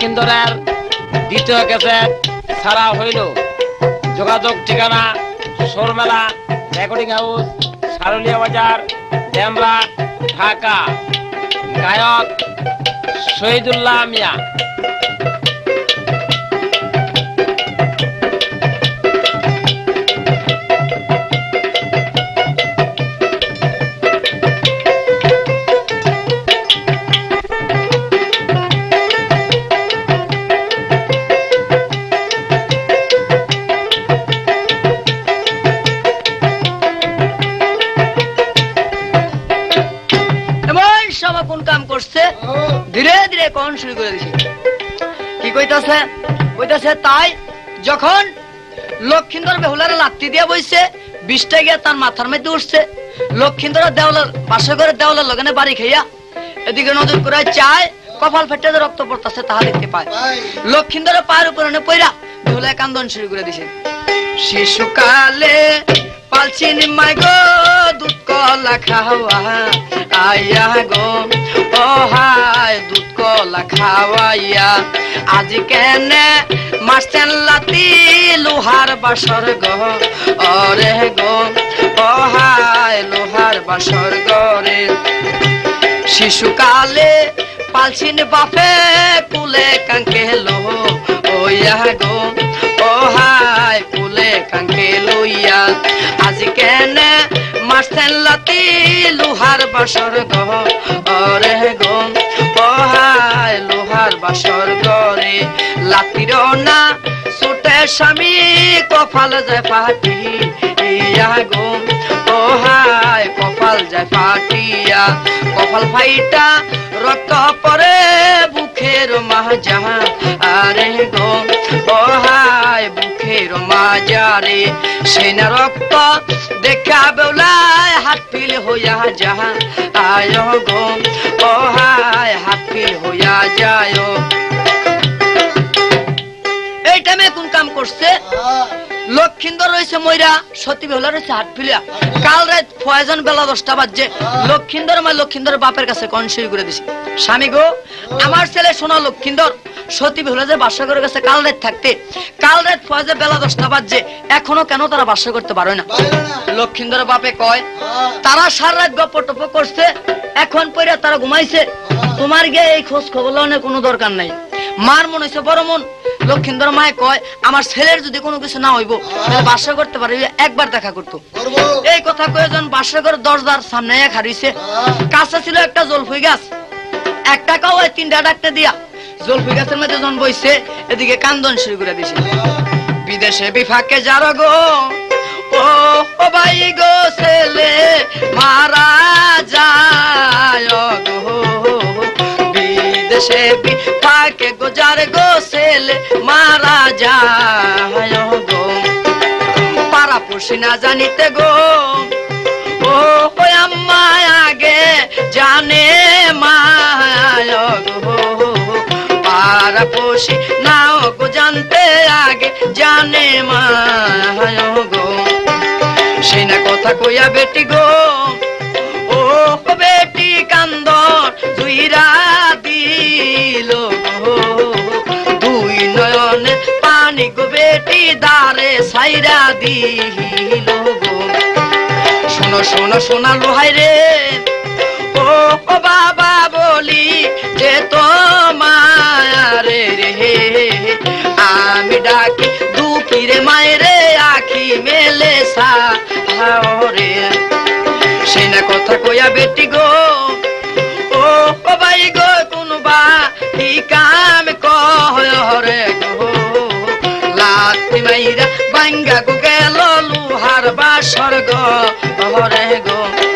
লক্ষিন্দরের দ্বিতীয় ক্যাসেট ছাড়া হইল। যোগাযোগ ঠিকানা শোরমেলা রেকর্ডিং হাউস, সারুলিয়া বাজার, ডেমরা, ঢাকা। গায়ক শহীদুল্লাহ মিয়া। ধীরে ধীরে কোন শুরু করে দিছে। কি কইতাছে? কইতাছে তাই যখন লক্ষিন্দর বেহুলার লাত্তি দিয়া বইছে, 20টা গিয়া তার মাথার মধ্যে উঠছে। লক্ষিন্দর দেওয়ালের বাসা করে দেওয়ালের লগনে বাড়ি খাইয়া এদিকে নজর করে চায়, কপাল ফেটে রক্ত পড়তাছে তাহা দেখতে পায়। লক্ষিন্দরের পায়ের উপরে পইরা বেহুলায় কান্দন শুরু করে দিছে। শিশুকালে পালছিন মাই গো দুধ কলা খাওয়া আয়া গো, ও হায় দুধ কলা খাওয়াইয়া আজ কেনে মারছেন লাতি লোহার বাসর গো, অরে গো ও হায় লোহার বাসর গরে। শিশুকালে পালছিন বাপে কুলে কাঙ্কে লো, ওয়া গো ও হায় কুলে কাঙ্কে লইয়া আজ কেনে মারছেন লাতি লোহার বাসর গো, অরে গো ও হায় লোহার বাসর গরে। লাতির না ছুটে স্বামী কপাল যায় ফাটি, ইয়া গো ও হায় কপাল যায় ফাটিয়া, কপাল ফাইটা রক্ত পরে বুকের মাজা, আরে গো ও হায় বুকের মাজারে। সেই না রক্ত দেখা বেউলায় হাত ফিল হইয়া যা, আয় গো ও হায় হাত ফিল হইয়া যায়। এই টাইমে কোন কাম করছে? লক্ষিন্দর রয়েছে ময়রা, সতী বেহুলা রয়েছে হাত ফিলিয়া। কাল রাত প্রয়োজন বেলা 10টা বাজে। লক্ষিন্দর লক্ষিন্দর বাপের কাছে কন শুরু করে দিছে, স্বামী গো আমার ছেলে শোনা লক্ষিন্দর সতী বেহুলা যে বাসা করে গেছে কাল রাত থাকতে, কাল রাত প্রয়োজন বেলা 10টা বাজে, এখনো কেন তারা বাসা করতে পারে না? লক্ষিন্দর বাপে কয় তারা সারা রাত গপ্প টপ্প করছে, এখন পরে তারা ঘুমাইছে, তোমার গিয়ে এই খোঁজ খবর লওয়ার কোনো দরকার নাই। মার মন হয়েছে বড় মন। লক্ষিন্দর মায়ে কয় আমার ছেলের যদি কোনো কিছু না হইব তাহলে বাসা করতে পারবে, একবার দেখা করতো। এই কথা কয়েকজন বাসা করে দরজার সামনে এক হারিয়েছে। কাছে ছিল একটা জলফুই গাছ, এক টাকাও 3টা ডাকতে দিয়া জলফুই গাছের মধ্যে জন বইছে, এদিকে কান্দন শুরু করে দিছে। বিদেশে বিফাকে যারা গো ও ভাই গো ছেলে মারা যায় গো, বিদেশে বিফাকে গোজার গো ছেলে মারা যায় গো, পাড়া পড়শি না জানিতে গো ও আম্মা আগে জানে মায় গো, পাড়া পড়শি নাও গো জানতে আগে জানে মায় গো। সেই না কথা কইয়া বেটি গো ও বেটি কান্দর জুইরা দিল গো, দুই নয়নে পানি গো বেটি দারে সাইরা দিল গো। শোনো শোনো শোনা লোহাই রে ও বাবা বলি যে তোমারে রে আমি ডাকি দুঃখীরে মায়েরে আখি মেলে সারে। সেই না কথা কইয়া বেটি গো ও ভাই গো কোনবা কাম কহরে গো, লাতি মাইরা বাঙ্গা গো গেল লোহার বাসর গরে গো।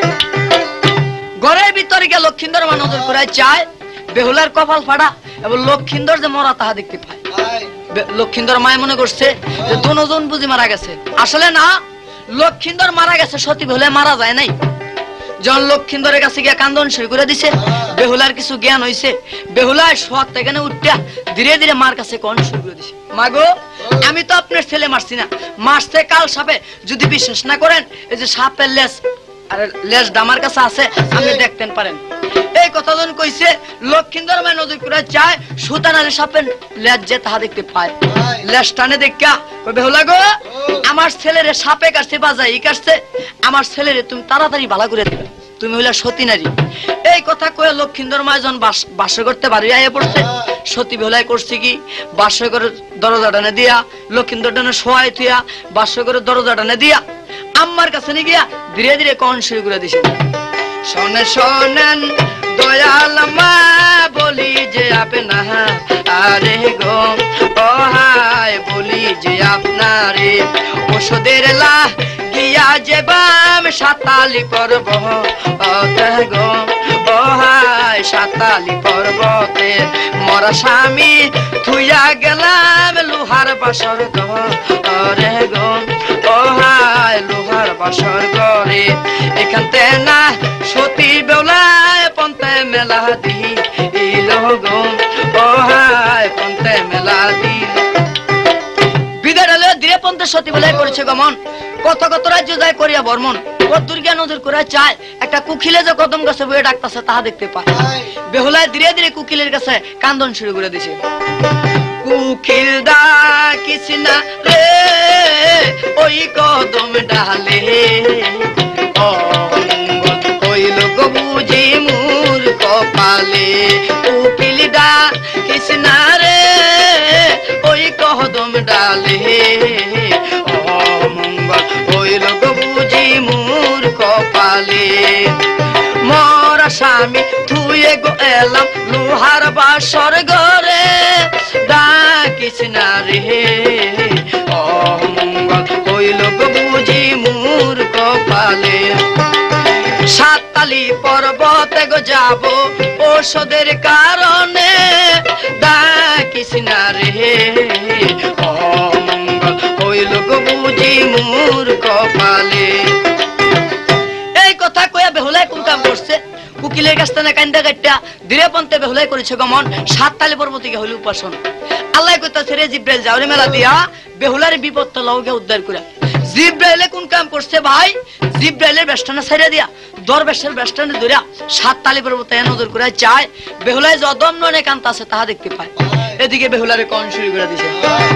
ঘরের ভিতরে গিয়ে লক্ষিন্দর মা নজর করে চায়, বেহুলার কপাল ফাড়া এবং লক্ষিন্দর যে মরা তাহা দেখতে পায়। লক্ষিন্দর মায় মনে করছে যে দুজন বুঝি মারা গেছে, আসলে না, লক্ষিন্দর মারা গেছে, সতী বেহুলা মারা যায় নাই। যখন লক্ষিন্দরের কাছে গিয়ে কান্দন শুরু করে দিছে, বেহুলার কিছু জ্ঞান হইছে, বেহুলা শোয়ার থেকে উঠিয়া ধীরে ধীরে মার কাছে কন শুরু করে দিছে, মা গো আমি তো আপনার ছেলে মারছি না, মারছে কাল সাপে, যদি বিশ্বাস না করেন এই যে সাপের লেজ আরে লেজটা আমার কাছে আছে, আপনি দেখতেন পারেন। এই কথা যখন কইছে লক্ষিন্দর মায় নজর করে চায় সুতানারে সাপের লেজ যে তাহা দেখতে পায়। লেজ টানে দেখা কই বেহুলা গো, আমার ছেলেরে সাপে কাটছে বাজাই কাটছে, আমার ছেলেরে তুমি তাড়াতাড়ি ভালো করে দিবে, তুমি হইলা সতী নারী। এই কথা কয়ে লক্ষিন্দর মায় যখন বাসর করতে বাড়ি আইয়া পড়ছে, সতী বেহুলায় করছে কি বাসর করে দরজা টানে দিয়া লক্ষিন্দর টানে শোয়াই থুয়া বাসর করে দরজা টানে দিয়া আম্মার কাছে নিয়ে গিয়া ধীরে ধীরে কন শুরু করে দিছে। শোনে শোনেন দয়াল মা বলি যে আপনা আরে গো অহায় বলি যে আপনারে ওষুধের লা গিয়া যে বাম সাতালি পর্ব গো অহায় সাতালি পর্বতে মরা স্বামী থুইয়া গেলাম লোহার বাসর ঘরে গো অহায় লোহার বাসর ঘরে এখানতে না সতী বেউলায় পন্তে মেলা দিল গো অহায় পন্তে মেলা দিল। বিদায় হলে ধীরে পন্থে সতী বেলায় করেছে গমন, কত কত রাজ্য যায় করিয়া বর্মন। ও দুর্গা নজর করে চায় একটা কুকিলে যে কদম গাছে বয়ে ডাকতেছে তাহা দেখতে পায়। বেহুলায় ধীরে ধীরে কুকিলের কাছে কান্দন শুরু করে দিছে। কুকিল ডাকিস না রে ওই কদম ডালে হইল গো বুঝি মোর কপালে। কুকিল ডাকিস না রে ওই কদম ডালে অমঙ্গল হইল গো বুঝি মোর কপালে। মরা স্বামী থুয়ে গো এলাম লোহার বাসর ঘরে ডাকিস না রে অমঙ্গল হইল গো বুঝি মোর কপালে। সাততালি পর্বতে গো যাব ঔষধের কারণে ডাকিস না রে অমঙ্গল হইল গো বুঝি মোর কপালে। এই কথা কইয়া বেহুলায় কোন কাম করছে, কুকিলের কাছ থেকে কান্দা কাটটা ধীরে পন্থে বেহুলায় করেছে গমন। সাততালি পর্বতে গিয়ে হইল উপাসন। আল্লাহ কইতাছে রে জিব্রাইল যাও রে মেলা দিয়া বেহুলার বিপদ তো লওগে উদ্ধার করে। জিব্রাইলে কোন কাম করছে ভাই, জিব্রাইলের বেষ্টনা ছাইড়া দিয়া দরবেশের বেষ্টনে ধরিয়া সাততালি পর্বতে নজর করে চায় বেহুলায় যদম ননে কান্তা আছে তাহা দেখতে পায়। এদিকে বেহুলারে কন শুরু করে দিছে।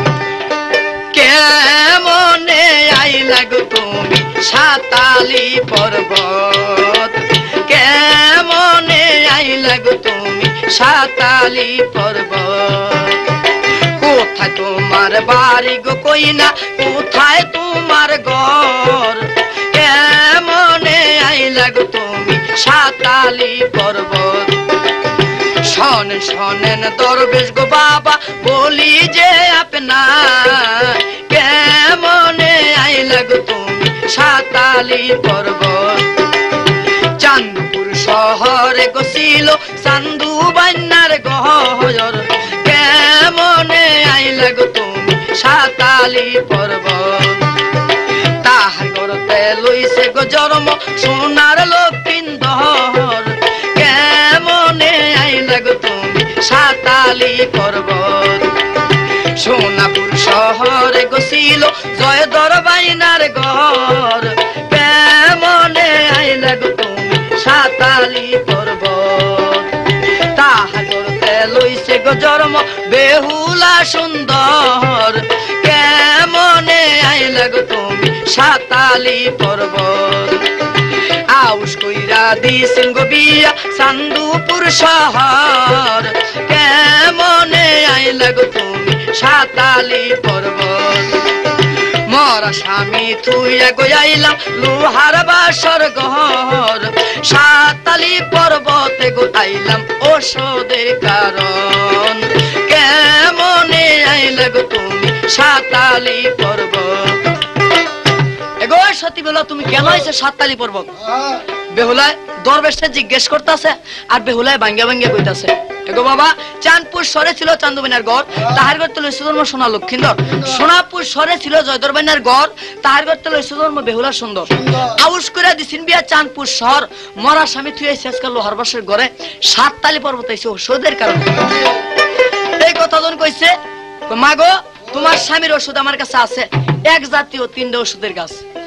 কেমনে আইলা গো তুমি সাতালি পর্বত, কেমনে আইলা গো তুমি সাতালি পর্বত। কোথায় তোমার বাড়ি গো কইনা, কোথায় তোমার ঘর, কেমনে আইলা গো তুমি সাতালি পর্বত। শোনেন শোনেন দরবেশ গো বাবা বলি যে আপনা, কেমনে আইলা গো তুমি সাতালি পর্বত। চান্দপুর শহরে গো ছিল চান্দু বান্নার ঘর, কেমনে আইলা গো তুমি সাতালি পর্বত। তাহার ঘরতে লইছে গো জন্ম সোনার লক্ষিন্দর, কেমনে আইলা গো তুমি সাতালি পর্বত। সোনাপুর শহরে গো ছিল জয়দর বাইনার ঘর, কেমনে আইলা গো তুমি সাতালি পর্বত। তাহার ঘরতে লইছে গো জন্ম বেহুলা সুন্দর, কেমনে আইলা গো তুমি সাতালি পর্বত। আউস কইরা দিছেন গো বিয়া চান্দুপুর শহর, কেমনে আইলা গো তুমি সাতালি পর্বত। মরা স্বামী থুইয়া গো আইলাম লোহার বাসর ঘর, সাতালি পর্বতে গো আইলাম ওষুধের কারণ, কেমনে আইলা গো তুমি সাতালি পর্বত। এগো সতী বেহুলা তুমি কেন আইছো সাততালি পর্বত? বেহুলায় দরবেশে জিজ্ঞেস করতেছে আর বেহুলায় ভাঙ্গা ভাঙ্গা কইতাছে। এগো বাবা চাঁদপুর শহরে ছিল চান্দুবাইনার গড়, তাহার ঘর তো লইছে জন্ম সোনা লক্ষিন্দর। সোনাপুর শহরে ছিল জয়দর বাইনার গড়, তাহার ঘর তো লইছে জন্ম বেহুলা সুন্দর। আউস করে দিছেন বিয়া চাঁদপুর শহর, মরা স্বামী থুই আইছে আজকাল লোহার বাসের ঘরে সাততালি পর্বত আইছে ওষুধের কারণে। এই কথা যখন কইছে মা গো তোমার স্বামীর ওষুধ আমার কাছে আছে, এক জাতীয় তিনটা ওষুধের গাছ।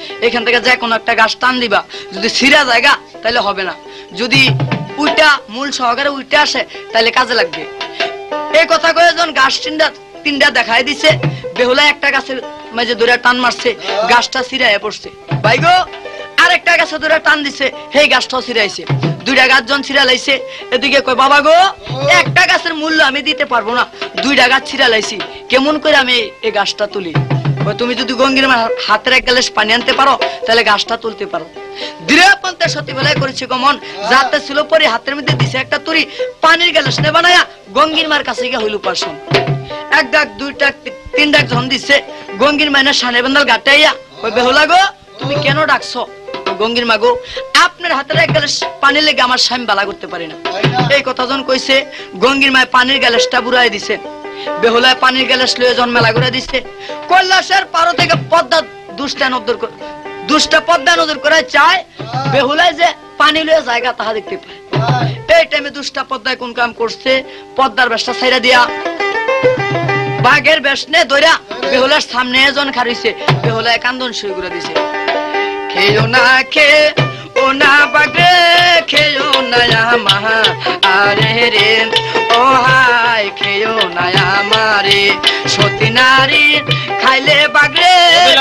এখান থেকে যে কোনো একটা গাছ টান দিবা, যদি ছিঁড়া জায়গা তাহলে হবে না, যদি উইটা মূল সহকারে উইটা আসে তাহলে কাজে লাগবে। এই কথা কয়ে যখন গাছ তিনটা দেখাই দিছে, বেহুলা একটা গাছের মাঝে ধরে টান মারছে, গাছটা ছিঁড়াইয়া পড়ছে। ভাই গো আরেকটা গাছে ধরে টান দিছে, সেই গাছটাও ছিঁড়াইছে। দুইটা গাছ জন ছিঁড়া লাইছে। এদিকে কয় বাবা গো একটা গাছের মূল্য আমি দিতে পারবো না, দুইটা গাছ ছিঁড়া লাইছি, কেমন করে আমি এই গাছটা তুলি? তুমি যদি গঙ্গির হাতের এক গ্লাস পানি আনতে পারো তাহলে গাছটা তুলতে পারো। দৃঢ়পন্থা সতী বেলায় করেছে গমন, যাতে ছিল পরে হাতের মধ্যে দিছে একটা তুরি, পানির গ্লাস নে বানায়া গঙ্গির মার কাছে গিয়ে হইল উপাসন। এক ডাক দুই ডাক তিন ডাক যখন দিচ্ছে, গঙ্গির মায়ের সানে বান্দাল গাটাইয়া ওই বেহুলা গো তুমি কেন ডাকছো? গঙ্গির মা গো আপনার হাতের এক গ্লাস পানি লেগে আমার স্বামী বালা করতে পারি না। এই কথা যখন কইছে, গঙ্গির মায় পানির গ্লাসটা বুড়াই দিছে। বেহুলায় পানির গ্লাস লয়ে জন মেলা করে দিচ্ছে। কৈলাসের পারো থেকে পদ্মা দুষ্টা পদ্মা নজর করে চায়, বেহুলায় যে পানি লয়ে জায়গা তাহা দেখতে পায়। এই টাইমে দুষ্টা পদ্মায় কোন কাম করছে, পদ্মার বেশটা ছাইরা দিয়া বাঘের বেশ নে ধইরা বেহুলার সামনে জন খারিছে। বেহুলায় কান্দন শুরু করে দিছে, খেও না খে ও না বাঘে, খেও না মাহা আরে রে, ও হাই খেও না আমারে, সতী নারী খাইলে বাঘে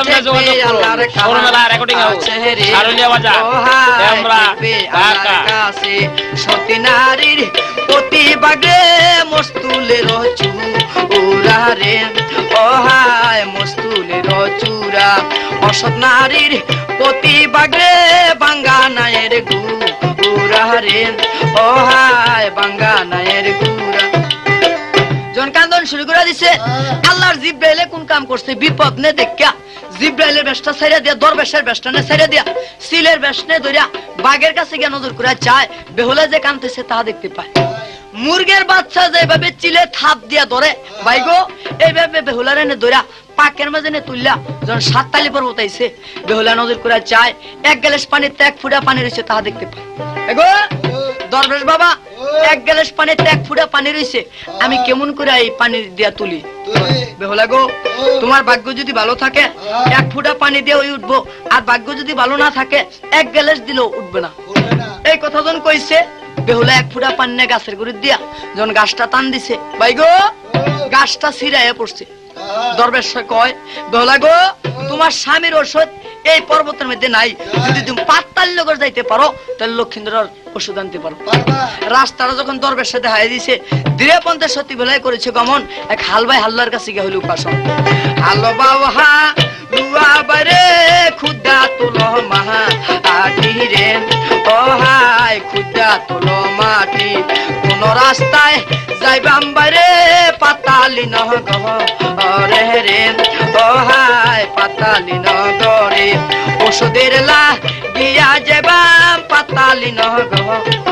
সতী নারীর প্রতি বাঘে মস্তুলের চূড়া রে, ও হাই মস্তুলের চূড়া, অসৎ নারীর প্রতি বাঘে বাঙ্গা নায়ের গুড়া রে, ও হাই বাঙ্গা নায়ের গুড়া। জন কান্দন শুরু করে দিছে। আল্লাহর জিব্রাইলে কোন কাম করছে, বিপদ নে দেখা জিব্রাইলের বেশটা ছাইরা দিয়া, দরবেশের বেশটা নে ছাইরা দিয়া, সিলের বেশ নে ধরিয়া বাঘের কাছে গিয়ে নজর করে চায়, বেহুলা যে কাঁদতেছে তাহা দেখতে পায়। মুরগের বাচ্চা যেভাবে চিলে থাপ দিয়া ধরে, ভাই গো এইভাবে বেহুলার এনে ধরিয়া পাকের মাঝে নে তুললা যখন 7 তালি পর্বত আইছে, বেহুলা নজর করে চায়, এক গ্লাস পানিতে 1 ফুটা পানি রয়েছে তাহা দেখতে পায়। এগো দরবেশ বাবা এক গ্লাস পানিতে 1 ফুটা পানি রয়েছে, আমি কেমন করে এই পানি দিয়া তুলি? বেহুলা গো তোমার ভাগ্য যদি ভালো থাকে 1 ফুটা পানি দিয়ে ওই উঠবো, আর ভাগ্য যদি ভালো না থাকে 1 গ্লাস দিলেও উঠবে না। এই কথা যখন কইছে, বেহুলা 1 ফুটা পানি নিয়ে গাছের গুড়ি দিয়া যখন গাছটা টান দিছে, ভাই গো গাছটা ছিঁড়াইয়া পড়ছে। দরবেশ কয়, বেহুলা গো তোমার স্বামীর ওষুধ এই পর্বতের মধ্যে নাই, যদি তুমি পাতালনগর যাইতে পারো তাহলে লক্ষিন্দরের ওষুধ আনতে পারো। রাস্তাটা যখন দরবেশ সাথে হাই দিছে, দৃঢ়পন্থা সতী বেলায় করেছে গমন, এক হালবাই হাল্লার কাছে গিয়ে হইল উপাসন। হালো বাবা লুয়া বারে খুদা তুলো মাহা আটি রে, ও হাই খুদা তুলো মাটি, কোন রাস্তায় যাইবাম বারে পাতালি নহরে রে, ও হাই পাতালি নগরে, ওষুধের লা দিয়া যাইবাম পাতালি নহর।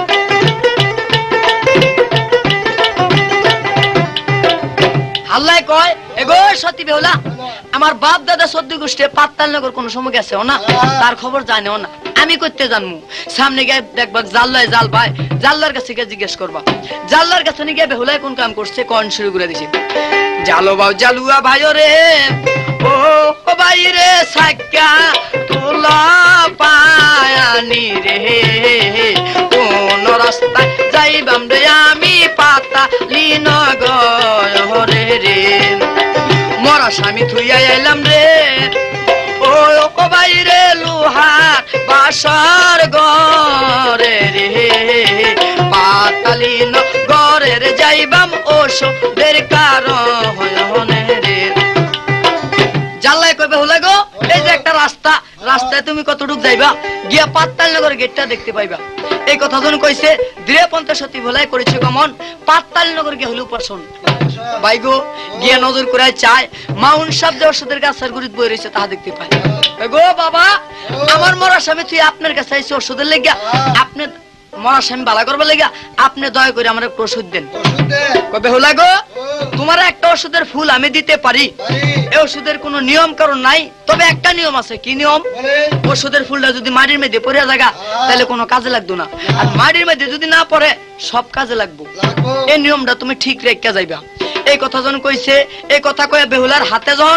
আল্লাহ কয়, এগো সতী বেহুলা আমার বাপ দাদা 14 গোষ্ঠী পাতাল নগর কোন সময় গেছে না, তার খবর জানেও না, আমি করতে জানবো। সামনে গিয়ে দেখবা জাল্লায় জাল ভাই, জাল্লার কাছে গিয়ে জিজ্ঞেস করবা। জাল্লার কাছে গিয়ে বেহুলায় কোন কাম করছে কোন শুরু করে দিছে, জালো বাউ জালুয়া ভাই রে, ও ভাই রে সাক্কা তোলা পায়ানি রে, কোন রাস্তায় যাইবাম রে আমি পাতালি নগরে রে, মরা স্বামী থুইয়া আইলাম রে, ও ভাই রে লোহার বাসার ঘরে রে, পাতালি নগরে রে যাইবাম ওষুধের কারণে রে। জাল্লাই কইবে হলে গো এই যে একটা রাস্তা, রাস্তায় তুমি কতটুক যাইবা, গিয়া পাতাল নগর গেটটা দেখতে পাইবা। এই কথা যখন কইছে, দৃঢ়পন্থা সতী ভোলাই করেছে গমন, পাতাল নগর গিয়ে হলে উপাসন। ভাই গো গিয়া নজর করে চায়, মাউন সাহেব যে ওষুধের গাছের গুড়িত বই রয়েছে তাহা দেখতে পায়। গো বাবা আমার মরা স্বামী তুই আপনার কাছে আইছে ওষুধের লেগা, আপনি মরা স্বামী বালা করবার লেগা, আপনি দয়া করে আমার একটা ওষুধ দেন। কবে হলা গো তোমার একটা ওষুধের ফুল আমি দিতে পারি, এই ওষুধের কোনো নিয়ম কারণ নাই, তবে একটা নিয়ম আছে। কি নিয়ম? ওষুধের ফুলটা যদি মাটির মধ্যে পড়ে জায়গা তাহলে কোনো কাজে লাগতো না, আর মাটির মধ্যে যদি না পড়ে সব কাজে লাগবো। এই নিয়মটা তুমি ঠিক রেখে যাইবা। এই কথা যখন কইছে, এই কথা কয়ে বেহুলার হাতে যখন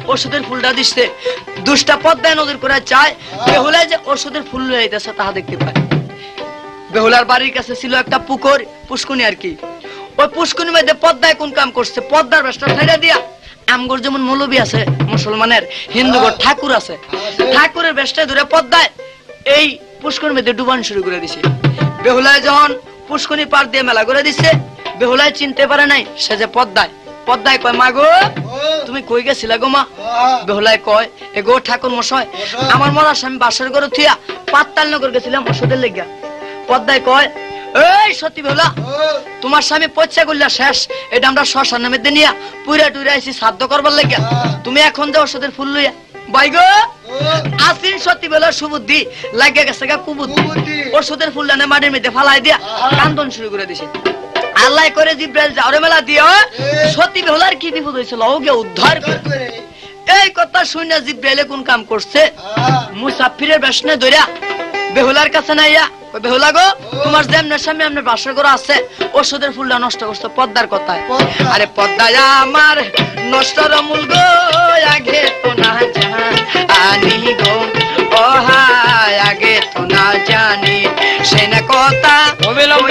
ওষুধের ফুলটা দিচ্ছে দুষ্টা পদ্মায় নজর করে চায় বেহুলায় যে ওষুধের ফুল লয়ে আইতেছে তাহা দেখতে পায় বেহুলার বাড়ির কাছে ছিল একটা পুকুর পুষ্কুনি আর কি ওই পুষ্কুনির মধ্যে পদ্মায় কোন কাম করছে পদ্মার বেশটা ছেড়ে দিয়া আমগর যেমন মৌলবী আছে মুসলমানের হিন্দুগর ঠাকুর আছে ঠাকুরের বেশটা ধরে পদ্মায় এই পুষ্কুনির মধ্যে ডুবান শুরু করে দিছে বেহুলায় যখন পুষ্কুনি পার দিয়ে মেলা করে দিচ্ছে বেহুলায় চিনতে পারে নাই সে যে পদ্মায় পদ্মায় কয় মা গো তুমি কই গেছিলা গো মা বেহুলায় কয় এ গো ঠাকুর মশাই আমার মরার স্বামী বাসর করে থিয়া পাতাল নগর গেছিলাম ওষুধের লেগা পদ্মায় কয় এই সত্যি বেহুলা তোমার স্বামী পয়সা করলা শেষ এটা আমরা শ্মশানের মধ্যে নিয়া পুরা টুরা আইছি শ্রাদ্ধ করবার লেগা তুমি এখন যে ওষুধের ফুল লইয়া বাই গো আসিন সত্যি বেহুলা সুবুদ্ধি লাগিয়া গেছে গা কুবুদ্ধি ওষুধের ফুল ডানে মাটির মধ্যে ফালাই দিয়া কান্দন শুরু করে দিছে আল্লাহ করে জিব্রাইল যাওরে মেলা দিও সত্যি বেহুলার কি বিপদ হইছিল ওকে উদ্ধার করে এই কথা শুনে জিব্রাইলে কোন কাম করছে মুসাফিরের বেশনে ধইরা বেহুলার কাছে নাইয়া কই বেহুলা গো তোমার যেমনের স্বামী আমনে বাসর করে আছে ওষুধের ফুলটা নষ্ট করছে পদ্মার কথায় আরে পদ্মায় আমার নষ্টর মূল গো আগে তো না জানি গো ও হায় আগে তো না জানি সে না কথা অবিলম্বে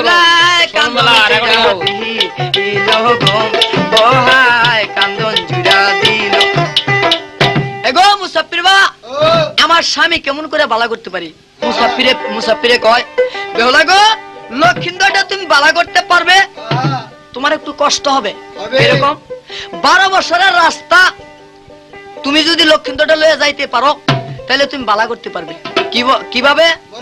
আমার স্বামী কেমন করে বালা করতে পারি মুসাফিরে কয় বেহুলা গো লক্ষিন্দরটা তুমি বালা করতে পারবে তোমার একটু কষ্ট হবে এরকম 12 বছরের রাস্তা তুমি যদি লক্ষিন্দরটা লয়ে যাইতে পারো তাহলে তুমি বালা করতে পারবে কিভাবে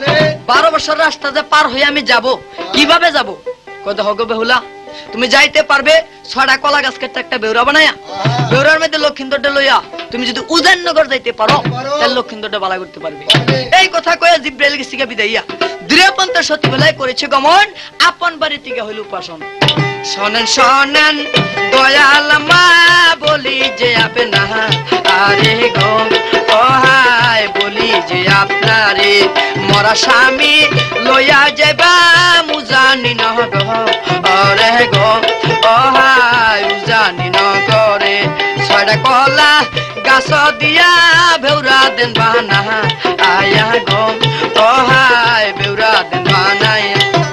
12 বছর রাস্তা যে পার হয়ে আমি যাব কিভাবে যাব কত হগো বেহুলা তুমি যাইতে পারবে 6টা কলা গাছ কেটে একটা বেউরা বানায়া বেউরার মধ্যে লক্ষিন্দরটা লইয়া তুমি যদি উজাননগর যাইতে পারো তাহলে লক্ষিন্দরটা বালা করতে পারবে এই কথা কয়ে জিব্রাইল গিয়ে শিখা বিদাইয়া দৃঢ়পন্থা সতী বেলায় করেছে গমন আপন বাড়ি থেকে হইল উপাসন শোনেন শোনেন দয়াল মা বলি যে আপে না আরে গো ও হায় বলি যে আপনারে মরা স্বামী লইয়া যাইবা মুজানি নগর আরে গো ও হায় উজানি নগরে 6টা কলা গাছ দিয়া বেউরা দেন বানা আয়া গো ও হায় বেউরা দেন বানায়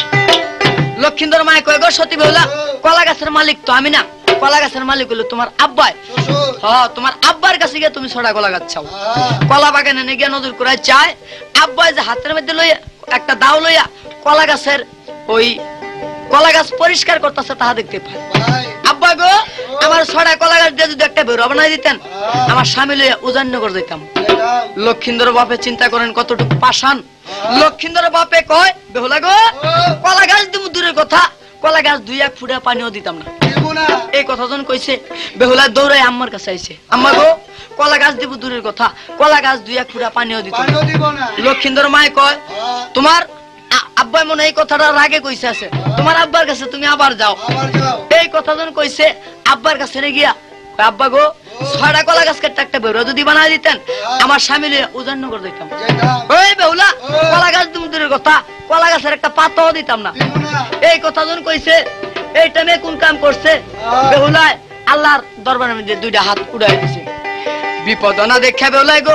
লক্ষিন্দর মায় কয় গো সতী বেহুলা কলা গাছের মালিক তো আমি না কলা গাছের মালিক হলো তোমার আব্বাই হ্যাঁ তোমার আব্বার কাছে গিয়ে তুমি 6টা কলা গাছ চাও কলা বাগানে নিয়ে গিয়ে নজর করে চায় আব্বাই যে হাতের মধ্যে লইয়া একটা দাও লইয়া কলা গাছের ওই কলা গাছ পরিষ্কার করতেছে তাহা দেখতে পায় আব্বা গো আমার 6টা কলা গাছ দিয়ে যদি একটা বেউরা বানাই দিতেন আমার স্বামী লইয়া উজাননগর যাইতাম লক্ষিন্দর বাপে চিন্তা করেন কতটুকু পাষাণ লক্ষিন্দর বাপে কয় বেহুলা গো কলা গাছ দিব দূরের কথা কলা গাছ 2-1 ফুটা পানিও দিতাম না এই কথা যখন কইছে বেহুলা দৌড়ায় আম্মার কাছে আইছে আম্মা গো কলা গাছ দিব দূরের কথা কলা গাছ 2-1 ফুটা পানিও দিতাম না লক্ষিন্দর মায় কয় তোমার আব্বা মনে এই কথাটা রাগে কইছে আছে তোমার আব্বার কাছে তুমি আবার যাও এই কথা যখন কইছে আব্বার কাছে নে গিয়া আব্বা গো 6টা কলা গাছ কেটে একটা বেউরা যদি বানাই দিতেন আমার স্বামী লইয়া উজাননগর যাইতাম ওই বেহুলা কলা গাছ তুমি দূরের কথা কলা গাছের একটা পাতাও দিতাম না এই কথা যখন কইছে এই টাইমে কোন কাম করছে বেহুলা আল্লাহর দরবারের মধ্যে 2টা হাত উড়াই দিছে বিপদ না দেখে বেহুলা গো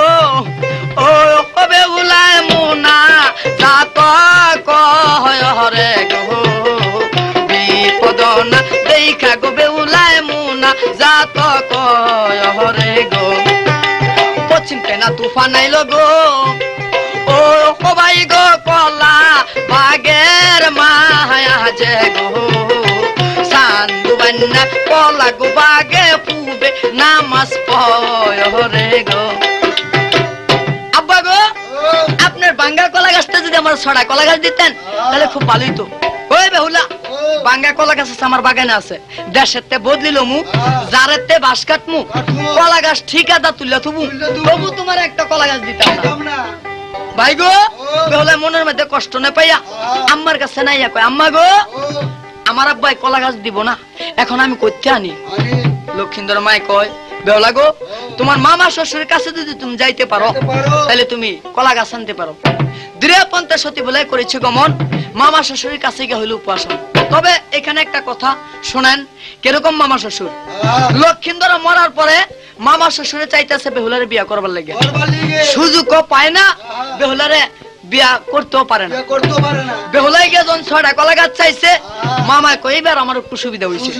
ও বেহুলা মুনা জাত কয় হরে গো বিপদ না দেখা গো বেহুলা মুনা জাত কয় হরে গো পশ্চিম পেনা তুফান আইলো গো ও ভাই গো কলা বাগের মায়া যে গো সান্দু বান্না কলা গো বাগে পুবে নামাজ পয় হরে গো আব্বা গো আপনার বাঙ্গা কলা গাছটা যদি আমার 6টা কলা গাছ দিতেন তাহলে খুব ভালোই তো ওই বেহুলা বাঙ্গা কলা গাছ আছে আমার বাগানে আছে দেশেরতে বদলিল মু জারেতে বাস কাটমু কলা গাছ ঠিকাদা তুললে তবু তোমার একটা কলা গাছ দিতাম না ভাই গো বেহুলা মনের মধ্যে কষ্ট না পাইয়া আম্মার কাছে নাইয়া কয় আম্মা গো আমার আব্বাই কলা গাছ দিব না এখন আমি কইতে আনি লক্ষিন্দর মায় কয় বেহুলা গো তোমার মামা শ্বশুরের কাছে যদি তুমি যাইতে পারো তাহলে তুমি কলা গাছ আনতে পারো দৃঢ়পন্থা সতী বলে করেছে গমন মামা শ্বশুরের কাছে গিয়ে হইল উপাসন তবে এখানে একটা কথা শোনেন, কিরকম মামা শ্বশুর। লক্ষিন্দর মরার পরে মামা শ্বশুরে চাইতেছে বেহুলারে বিয়া করবার লাগে, সুযোগও পায় না, বেহুলারে বিয়া করতেও পারে না। বেহুলাই গিয়ে যখন 6টা কলা গাছ চাইছে, মামায় কইবার আমার একটু সুবিধা হয়েছে।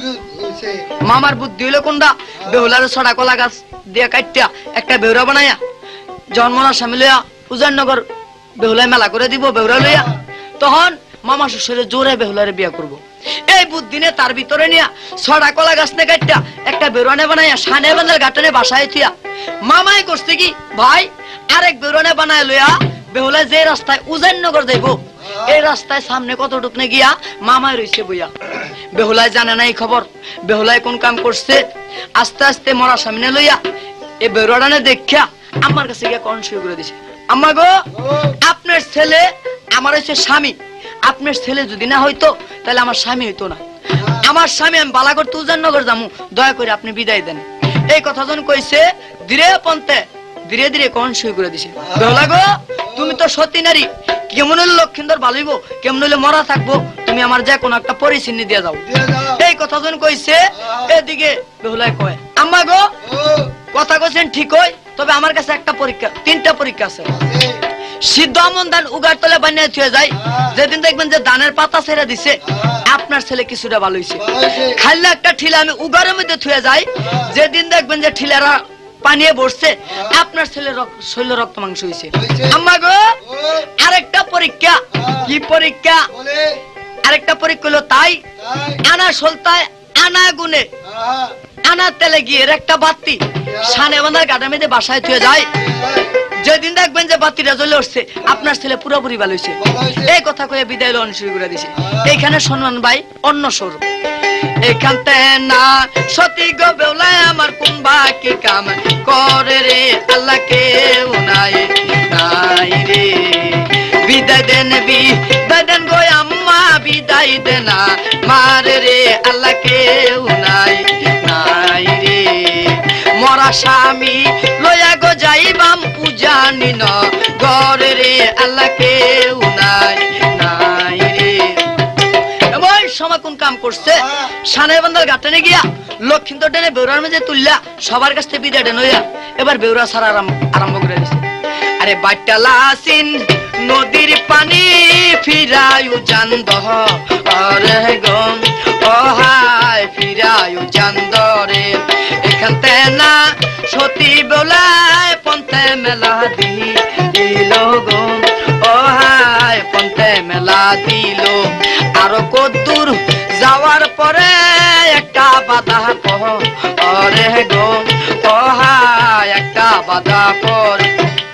মামার বুদ্ধি হইলো কোনটা, বেহুলারে 6টা কলা গাছ দিয়া কাটিয়া একটা বেহুরা বানাইয়া জন্মনার স্বামী লইয়া উজাননগর বেহুলাই মেলা করে দিব বেহুরা লইয়া, তখন মামা শ্বশুরে জোরে বেহুলারে বিয়া করব। এই বুদ্ধি নিয়ে তার ভিতরে নিয়া 6টা কলা গাছ নে কাটিয়া একটা বেরোয়ানে বানাইয়া সানে বান্ধার ঘাটনে বাসায় থিয়া মামাই করছে কি ভাই আরেক বেরোয়ানে বানায় লইয়া বেহুলা যে রাস্তায় উজাননগর যাইব এই রাস্তায় সামনে কতটুক নে গিয়া মামাই রইছে বইয়া। বেহুলাই জানে না এই খবর, বেহুলাই কোন কাম করছে, আস্তে আস্তে মরা সামনে লইয়া এই বেরোয়ানে দেখিয়া আমার কাছে গিয়া কোন শুরু করে দিছে, আম্মা গো আপনার ছেলে আমার হচ্ছে স্বামী, আপনার ছেলে যদি না হইতো তাহলে আমার স্বামী হইতো না, আমার স্বামী আমি বালা করতে উজাননগর যামু, দয়া করে আপনি বিদায় দেন। এই কথা যখন কইছে ধীরে পন্থে ধীরে ধীরে কোন শুরু করে দিছে, বেহুলা গো তুমি তো সতী নারী, কেমন হইলে লক্ষিন্দর ভালোইব, কেমন হইলে মরা থাকবো, তুমি আমার যে কোনো একটা পরিচিহ্ন দিয়ে যাও। এই কথা যখন কইছে এদিকে বেহুলাই কয়, আম্মা গো কথা কইছেন ঠিক হয়, তবে আমার কাছে একটা পরীক্ষা 3টা পরীক্ষা আছে। সিদ্ধ আমন ধান উগার তলে বানিয়ে থুয়ে যায়, যেদিন দেখবেন যে ধানের পাতা ছেড়ে দিছে আপনার ছেলে কিছুটা ভালো হইছে, খাইলে একটা ঠিলা আমি উগারের মধ্যে থুয়ে যাই, যেদিন দেখবেন যে ঠিলারা পানিয়ে বসছে আপনার ছেলে শৈল রক্ত মাংস হইছে। আম্মা গো আরেকটা পরীক্ষা, কি পরীক্ষা, আরেকটা পরীক্ষা হলো তাই আনা সলতায় আনা গুনে আনা তেলে গিয়ে একটা বাতি সানে বান্ধার গাটার মধ্যে বাসায় থুয়ে যায়, যেদিন দেখবেন যে বাতিটা জ্বলে উঠছে আপনার ছেলে পুরোপুরি ভালো হয়েছে। এই কথা কয়ে বিদায় লন শুরু করে দিছে। এইখানে সম্মান ভাই অন্য স্বরূপ, এখানতে না সতী গো বেহুলাই আমার কোন বাকি কাম করে রে আল্লাহ কেউ নাই নাই রে, বিদায় দেন বিদায় দেন গো আম্মা বিদায় দেনা মারে রে আল্লাহ কেউ নাই নাই রে, মরা স্বামী লয়া গো যাইবাম পূজানি ন গরে রে আল্লাহ কেউ নাই নাই রে। এমন সময় কোন কাম করছে, সানে বান্ধার ঘাটনে গিয়া লক্ষিন্দর টেনে বেউরার মেঝে তুললা সবার কাছ থেকে বিদায় দেন হইয়া এবার বেউরা ছাড়া আরম্ভ করে দিছে। আরে বাট্টা লাসিন নদীর পানি ফিরায়ু জানদহ আরে গম অহায় ফিরায়ু জানদরে, এখানতে না সতী বেহুলাই পন্থে মেলা দিল গো অহায় পন্থে মেলা দিল, আরো কদ্দুর যাওয়ার পরে একটা বাধা পরে গো অহায় একটা বাধা পরে।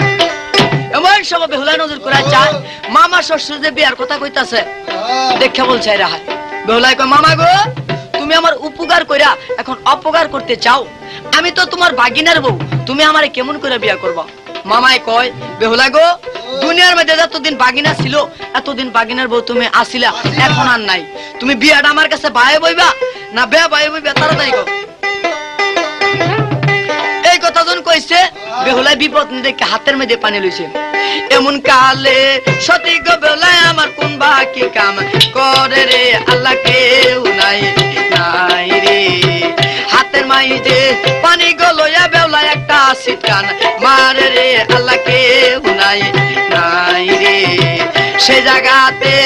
এমন সময় বেহুলাই নজর করা চায় মামা শ্বশুর যে বিয়ার কথা কইতাছে দেখে বলছে রাহাই, বেহুলাই কয় মামা গো তুমি আমার উপকার কইরা এখন অপকার করতে চাও, আমি তো তোমার বাগিনার বউ, তুমি আমারে কেমন করে বিয়া করবা। মামাই কয় বেহুলা গো দুনিয়ার মধ্যে যতদিন বাগিনা ছিল এতদিন বাগিনার বউ তুমি আসিলা, এখন আর নাই, তুমি বিয়াটা আমার কাছে বায়ে বইবা না বেয়া বায়ে বইবা তাড়াতাড়ি গো। এই কথা যখন কইছে বেহুলাই বিপদ দেখে হাতের মধ্যে পানি লইছে, এমন কালে সতী গো বেহুলাই আমার কোন বাকি কাম করে রে আল্লাহ কেউ নাই নাই রে, হাতের মাইজে পানি গলয়া বেহুলাই একটা সিটকান মারে রে আল্লাহ কেউ নাই নাই রে, সে জায়গাতে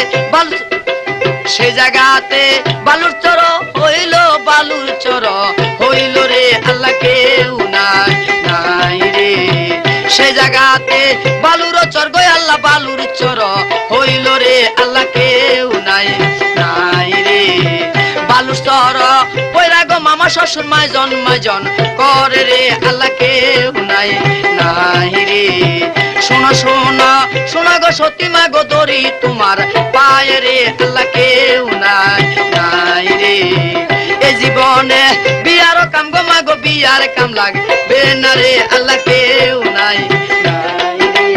বালুর চর হইল বালুর চর হইল রে আল্লাহ কেউ নাই নাই রে, সে জায়গাতে বালুর চর গো আল্লাহ বালুর চর হইল রে আল্লাহ কেউ নাই নাই রে, বালুর চর পয়রা গো মামা শ্বশুর মায় জন করে রে আল্লাহ কেউ নাই নাই রে, শোনা শোনা শোনা গো সতী মা গো দরি তোমার পায়ে রে আল্লাহ কেউ নাই নাই রে, এ জীবনে বিয়ার কাম গো মা গো বিয়ার কাম লাগবে না রে আল্লাহ কেউ নাই নাই রে।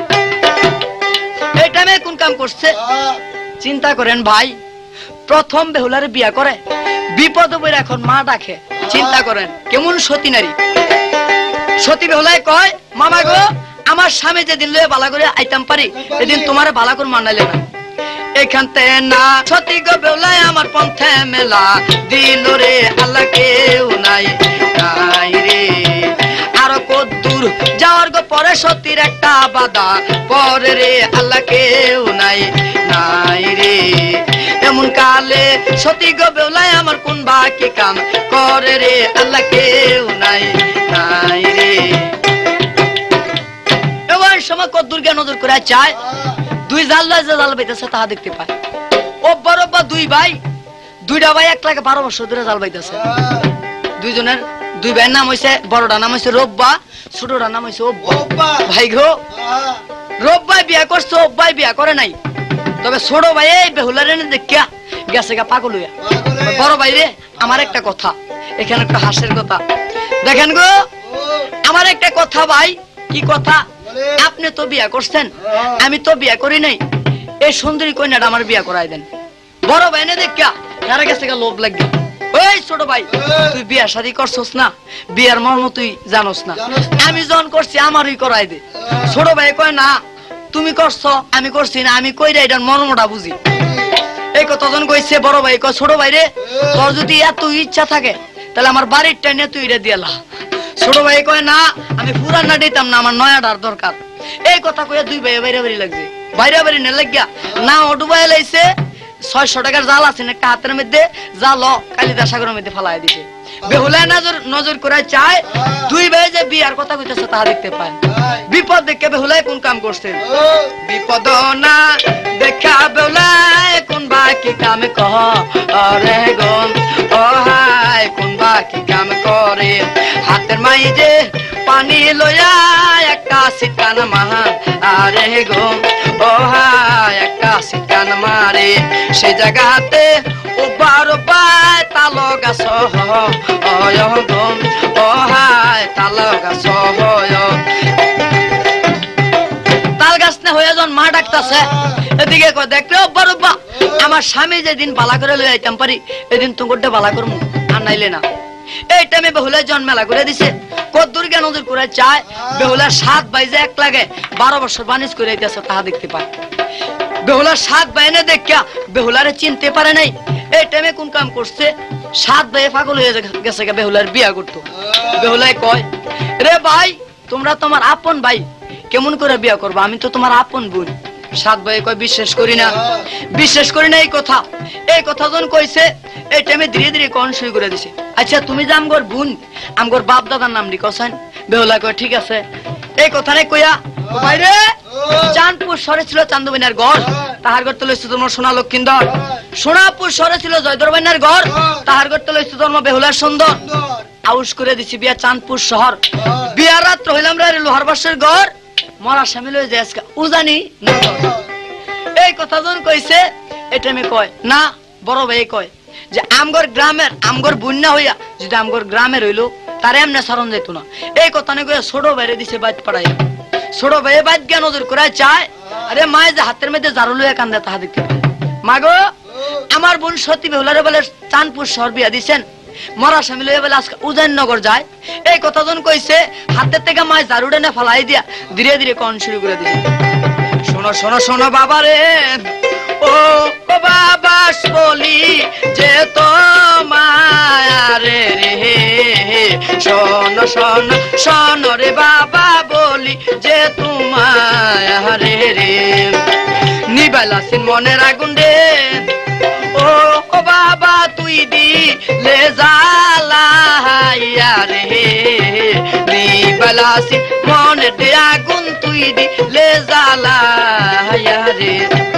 এই টাইমে কোন কাম করছে চিন্তা করেন ভাই, প্রথম বেহুলারে বিয়া করে বিপদ বইরা এখন মা ডাকে, চিন্তা করেন কেমন সতী নারী। সতী বেহুলাই কয় মামা গো আমার স্বামী যেদিন লয়ে বালা করে আইতাম পারি এদিন তোমার বালা করে মানাইলে না, এখানতে না সতী গো বেহুলায় আমার পন্থে মেলা দিল রে আল্লাহ কেউ নাই নাই রে আরো কদ্দূর যাওয়ার গো পরে সতীর একটা বাধা পরে রে আল্লাহ কেউ নাই নাই রে এমন কালে সতী গো বেহুলায় আমার কোন বাকি কাম করে রে আল্লাহ কেউ নাই নাই রে এবার সময় কদ্দূর জ্ঞান নজর করে চায় দুই জাল বাইতেছে তাহা দেখতে পায় ওব্বার ওব্বা দুই ভাই দুইটা ভাই এক লাখে 12 বছর ধরে জাল বাইতেছে দুইজনের দুই ভাইয়ের নাম হইছে বড়টার নাম হইছে রব্বা ছোটটার নাম হইছে ওব্বা ভাই গো রব্বাই বিয়া করছে ওব্বাই বিয়া করে নাই তবে ছোট ভাই এই বেহুলারে দেখিয়া গেছে গা পাগল হইয়া বড় ভাই রে আমার একটা কথা এখানে একটা হাসির কথা দেখেন গো আমার একটা কথা ভাই কি কথা আপনি তো বিয়া করছেন আমি তো বিয়া করি নাই এই সুন্দরী কন্যাটা আমার বিয়া করাই দেন বড় ভাই না দেখিয়া তার কাছে লোভ লাগবে ওই ছোট ভাই তুই বিয়া শাদী করছস না বিয়ার মর্ম তুই জানোস না আমি যখন করছি আমারই করাই দে ছোট ভাই কয় না তুমি করছো আমি করছি না আমি কইরা এটার মর্মটা বুঝি এই কথা যখন কইছে বড় ভাই কয় ছোট ভাই রে তোর যদি এত ইচ্ছা থাকে তাহলে আমার বাড়ির টাইনে তুই এটা দিয়ালা ছোট ভাই কয় না আমি পুরানা দিতাম না আমার নয়াটার দরকার এই কথা কইয়া দুই ভাই বাইরে বাড়ি লাগছে বাইরে বাড়ি না লাগিয়া না অডুবাই লাইছে 600 টাকার জাল আছে একটা হাতের মধ্যে জাল কালিদাস সাগরের মধ্যে ফালাই দিছে বেহুলায় নজর করে চায় দুই ভাই যে বিয়ার কথা কইতেছে তাহা দেখতে পায় বিপদ দেখে বেহুলায় কোন কাম করছে বিপদ না দেখা বেহুলায় কোন বাকি কাম করে গন ও হায় কোন বাকি কাম করে হাতের মাইজে পানি লইয়া একটা সিটান মাহান আরে গন ও হায় একটা সিটান মারে সে জায়গাতে ওবার বাই তালো গাছ হয় গন ও হায় তালো গাছ হয় তাল গাছ না হয়ে যখন মা ডাকতেছে এদিকে কয় দেখলে ওবার বা আমার স্বামী যেদিন বালা করে লই আইতাম পারি এদিন তোমার বালা করমু আর নাইলে না এই টাইমে বেহুলা জন্মেলা করে দিছে কদ্দুর জ্ঞান নজর করে চায় বেহুলার 7 ভাই যে এক লাগে 12 বছর বানিজ করে আইতাছে তাহা দেখতে পায় বেহুলার 7 ভাই না দেখিয়া বেহুলারে চিনতে পারে নাই এই টাইমে কোন কাম করছে 7 ভাই পাগল হয়ে গেছে বেহুলার বিয়া করতো বেহুলাই কয় রে ভাই তোমরা তোমার আপন ভাই কেমন করে বিয়া করবা আমি তো তোমার আপন বোন 7 ভাই কয় বিশ্বাস করি না এই কথা যখন কইছে এই টাইমে ধীরে ধীরে কোন শুরু করে দিছে আচ্ছা তুমি যে আমগর বোন আমগর বাপ দাদার নাম লিখছেন বেহুলা কয় ঠিক আছে এই কথা নাই কইয়া বাইরে চাঁদপুর শহরে ছিল চান্দুবিনার ঘর তাহার ঘর তো লইছে তোমার সোনা লক্ষিন্দর সোনাপুর শহরে ছিল জয়দরবাইনার ঘর তাহার ঘর তো লইছে তোমার বেহুলার সুন্দর আউশ করে দিছি বিয়া চাঁদপুর শহর বিয়ার রাত হইলাম রে লোহার বাসের ঘর মরা শামিল হয়ে যায় আজকে উজানি এই কথা যখন কইছে এটা আমি কয় না বড় ভাই কয় যে আমগর গ্রামের আমগর বুন্না হইয়া যদি আমগর গ্রামের হইলো তারে এমনি সরণ যেত না এই কথা না কইয়া ছোট বাইরে দিছে বাদ পড়াইয়া ছোট ভাই বাদ জ্ঞান নজর করে চায় আরে মায়ে যে হাতের মধ্যে জারু লইয়া কান্দে তাহা দেখতে পায় মাগো আমার বোন সতী বেহুলারে বলে চাঁদপুর শহর বিয়া দিছেন মরা শামিল হয়ে বলে আজকে উদয়নগর যায় এই কথা যখন কইছে হাতের থেকে মায়ে জারু টেনে ফালাই দিয়া ধীরে ধীরে কন শুরু করে দিছে শোনো শোনো শোনো বাবা রে ও বাবা বলি যে তো মায়ারে রে শোনো শোনো শোনো রে বাবা বলি যে তোমারে রে নিবাইলাসিন মনের আগুন রে ও বাবা তুই দিলে জ্বালাইয়া রে নিবাইলাসিন মনের আগুন তুই দিলে জ্বালাইয়া রে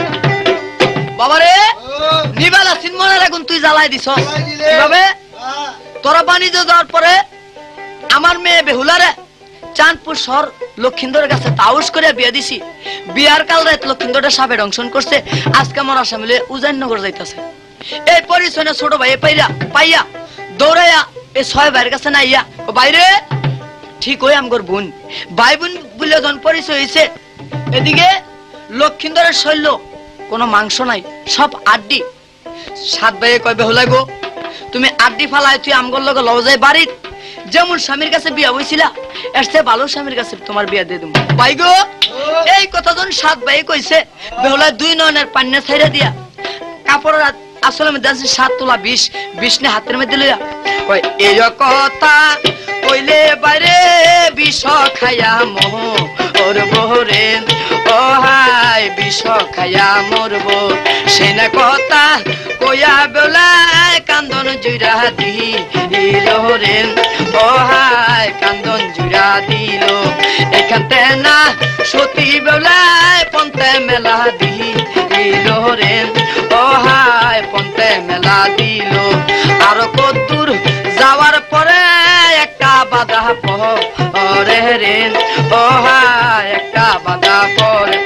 বাবারে নিবাইলাসিন মনের আগুন তুই জ্বালাই দিছ কিভাবে তোরা বাণিজ্য যাওয়ার পরে আমার মেয়ে বেহুলারে চাঁদপুর শহর লক্ষিন্দরের কাছে তাউস করে বিয়া দিছি বিয়ার কাল রাত লক্ষিন্দরটা সাপে দংশন করছে আজকে আমার আসামিলে উজাননগর যাইতাছে এই পরিচয় ছোট ভাই পাইয়া দৌড়াইয়া এই 6 ভাইয়ের কাছে না ইয়া ও বাইরে ঠিক হই আমগর বোন ভাই বোন বলে যখন পরিচয় হয়েছে এদিকে লক্ষিন্দরের শৈল কোনো মাংস নাই সব আড্ডি 7 ভাইয়ে কয় বেহুলা গো তুমি আড্ডি ফালাই তুই আমগর লগে লও যাই বাড়িত যেমন স্বামীর কাছে বিয়া হইছিলা এর চেয়ে ভালো স্বামীর কাছে তোমার বিয়া দিয়ে দেব ভাই গো। এই কথা যখন সাত ভাই কইছে বেহুলা দুই নয়নের পান্না ছাইরা দিয়া কাপড়ের আসলে মধ্যে আছে 7 তোলা 20 নে হাতের মধ্যে লইয়া কই এই কথা কইলে বাইরে বিষ খায়া মোহ ওর বহরে ও হাই বিষ খায়া মরব সেনা কথা কইয়া বেলায় কান্দন জুইরা দিল রে ও হাই কান্দন জুইরা দিল এখানতে না সতী বেলায় পন্তে মেলা দিল রে ও হাই পন্তে মেলা দিল আর কদ্দুর যাওয়ার পরে একটা বাধা পরে রে ও হাই একটা বাধা পরে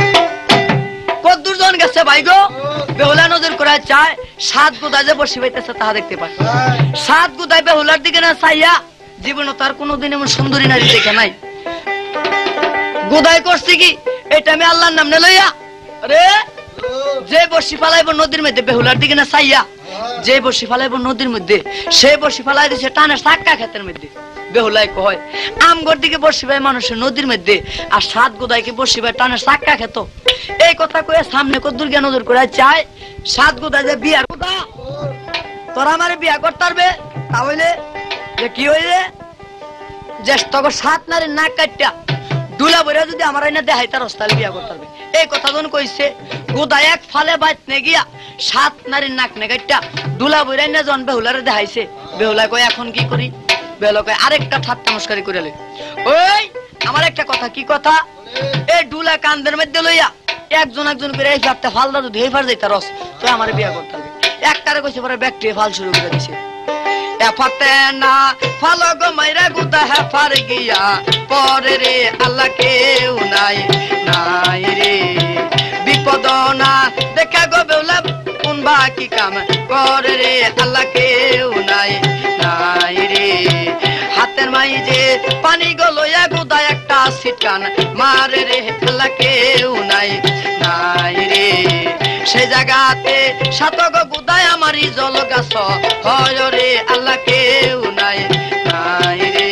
কদ্দুর জন গেছে ভাই গো বেহুলা নজর করা চায় 7 গোদায় যে বসে পাইতেছে তাহা দেখতে পায় 7 গোদায় বেহুলার দিকে না চাইয়া জীবনে তার কোনোদিন এমন সুন্দরী নারী দেখে নাই গোদায় করছে কি এটা আমি আল্লাহর নাম নে লইয়া আরে যে বসি ফালাইব নদীর মধ্যে বেহুলার দিকে না চাইয়া যে বসি ফালাইব নদীর মধ্যে সে বসি ফালাই দিছে টানা সাক্কা ক্ষেতের মধ্যে বেহুলাই কয় আমগর দিকে বসি ভাই মানুষের নদীর মধ্যে আর 7 গোদাইকে বসি ভাই টানা সাক্কা খেত এই কথা কয়ে সামনে কদ্দুর জ্ঞান নজর করে চায় 7 গোদায় যে বিয়া কথা তোরা আমারে বিয়া করতে পারবে তাহলে যে কি হইলে যে তখন 7 নারীর নাক কাটটা দুলা বইরা যদি আমার আইনা দেখাই তার হস্তালে বিয়া করতে পারবে এই কথা যখন কইছে গোদায় এক ফালে বাইত নে গিয়া 7 নারীর নাক নে কাটটা দুলা বইরা না জন বেহুলারে দেখাইছে বেহুলা কয় এখন কি করি বেহুলা কয় আরেকটা ঠাট্টা মস্কারি করে লই ওই আমার একটা কথা কি কথা এই দুলা কান্দের মধ্যে লইয়া একজন একজন করে এই ফাটটা ফালদা যদি এই ফার যাইতা রস তো আমার বিয়া করতে হবে একটারে কইছে পরে ব্যাকটে ফাল শুরু করে দিছে এফাতে না ফালো গো মাইরা গুদা হে ফার গিয়া পরে রে আল্লাহ কেউ নাই নাই রে বিপদ না দেখা গো বেউলা কোন বাকি কাম করে রে আল্লাহ কেউ নাই নাই রে হাতের মাই যে পানি গো লইয়া গুদা একটা সিটকান মারে রে আল্লাহ কেউ নাই নাই রে সে জায়গাতে সাতক গুদায় আমারই জল গাছ হয় রে আল্লাহ কেউ নাই নাই রে